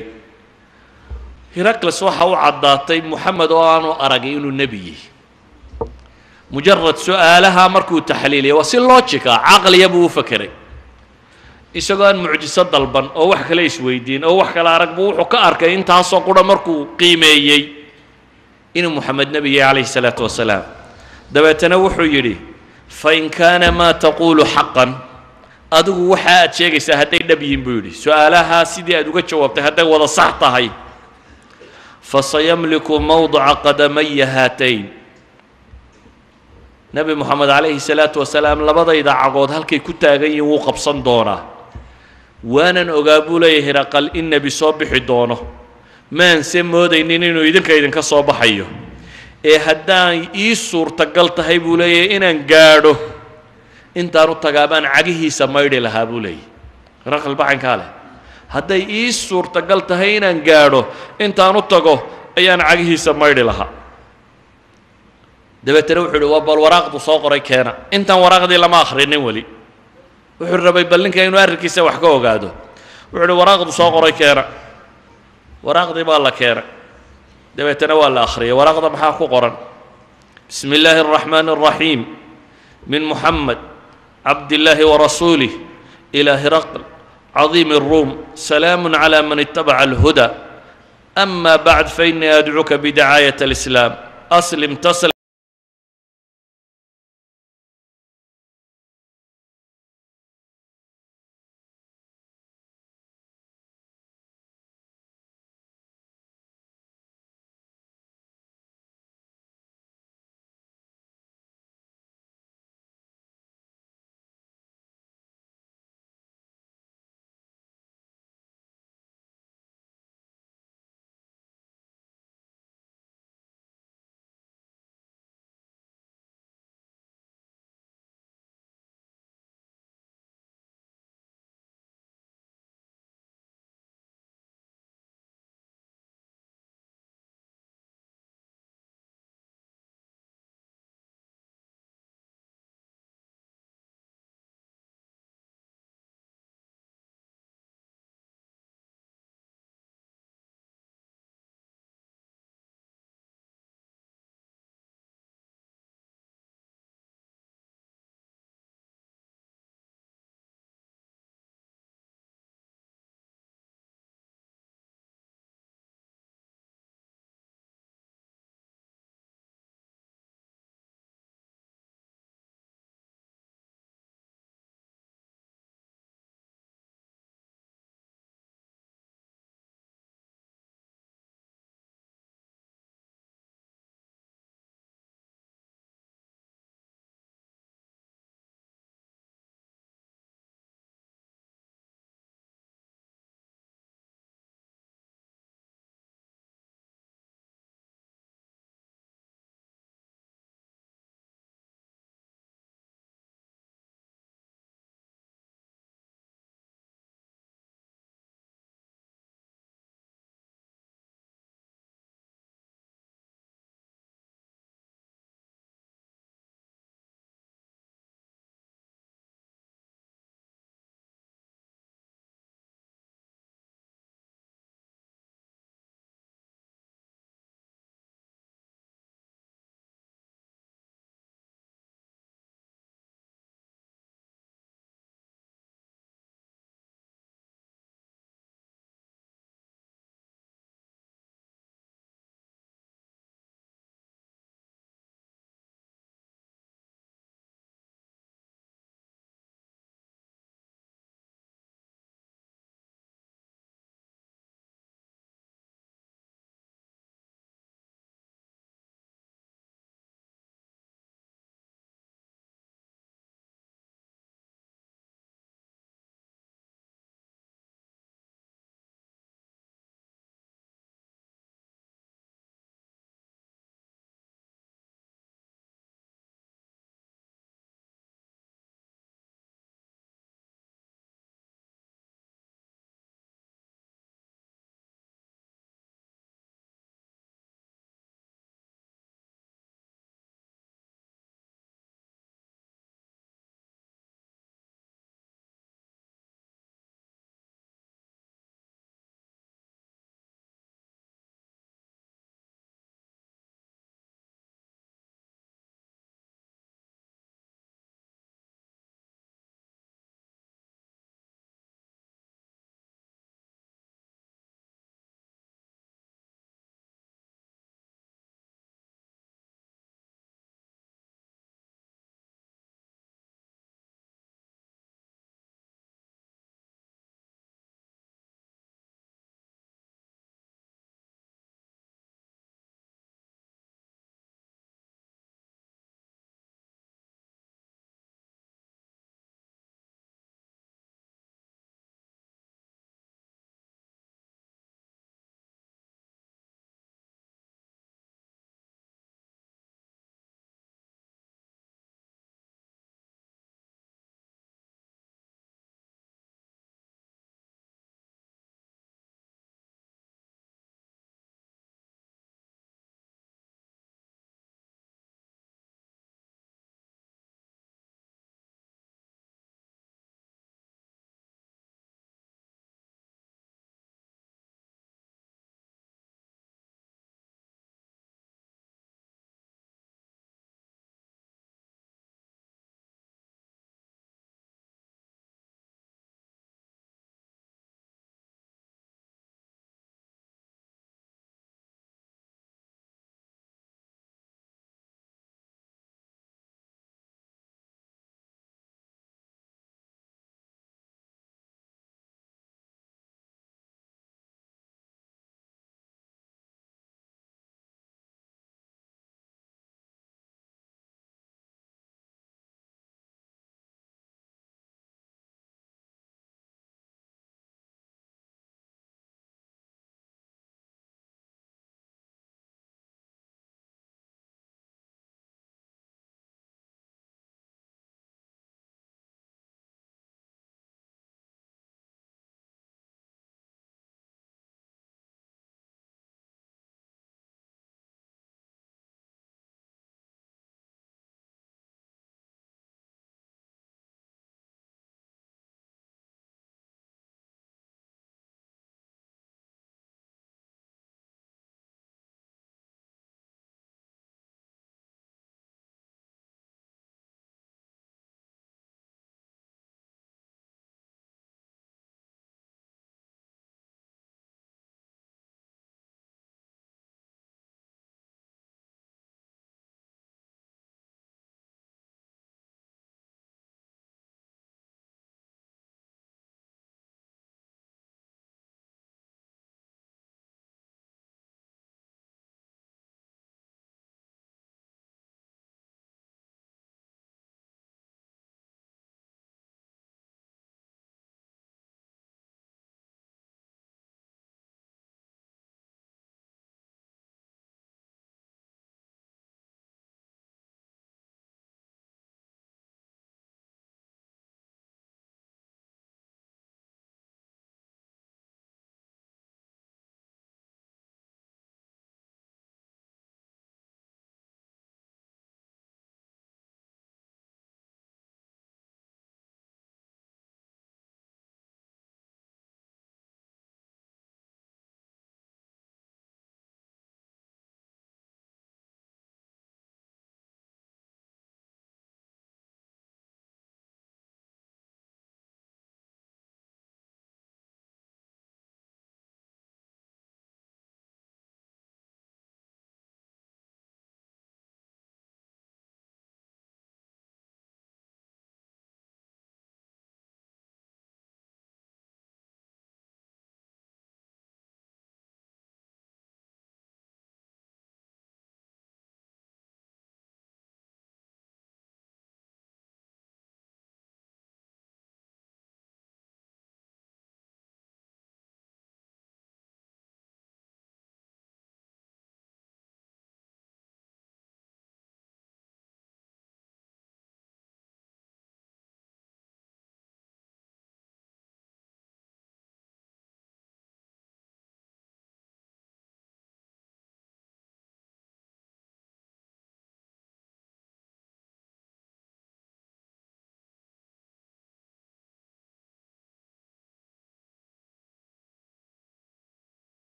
heracles waxa u caddaatay moxamed oo aanu aragay inuu nebi yahay mujarad su'aalaha markuu taxliiliya waa si logica caqliya buu u fakeray isagoo aan mucjiso dalban oo wax kale isweydiin oo wax kale arag buu wuxuu ka arkay intaasoo qura markuu qiimeeyey inuu moxamed nebi yahay calayhi salaatu wasalaam dabeetana wuxuu yidhi fain kaana maa taquulu xaqan adigu waxa aad sheegaysaa hadday dhab yihiin buu yidhi su'aalahaa sidii aad uga jawaabtay hadday wada sax tahay fasayamliku mawdica qadamaya haatayn nebi moxamed calayhi salaatu wasalaam labadayda cagood halkay ku taagan yihiin wuu qabsan doonaa waanan ogaa buu leeyahay hiraqal in nebi soo bixi doono maanse moodaynin inuu idinka idinka soo baxayo ee haddaan ii suurtagal tahay buu leeyahay inaan gaadho intaan u tagaa baan cagihiisa maydhi lahaa buu leeyahy hiraqal bacankaa leh hadday ii suurtagal tahay inaan gaadho intaan u tago ayaan cagihiisa maydhi lahaa dabeetana wuxuu uhi waa bal waraaqdu soo qoray keena intaan waraaqdii lama akhrinin weli wuxuu rabay bal ninka inuu arrinkiisa wax ka ogaado wuxuu uhi waraaqdu soo qoray keena waraaqdii baa la keenay dabeetana waa la akhriyay waraaqda maxaa ku qoran bismi illaahi araxmaani araxiim min muxamed cabdillaahi warasuulih ilaa hiraql عظيم الروم سلام على من اتبع الهدى أما بعد فإني أدعوك بدعاية الإسلام أسلم تسلم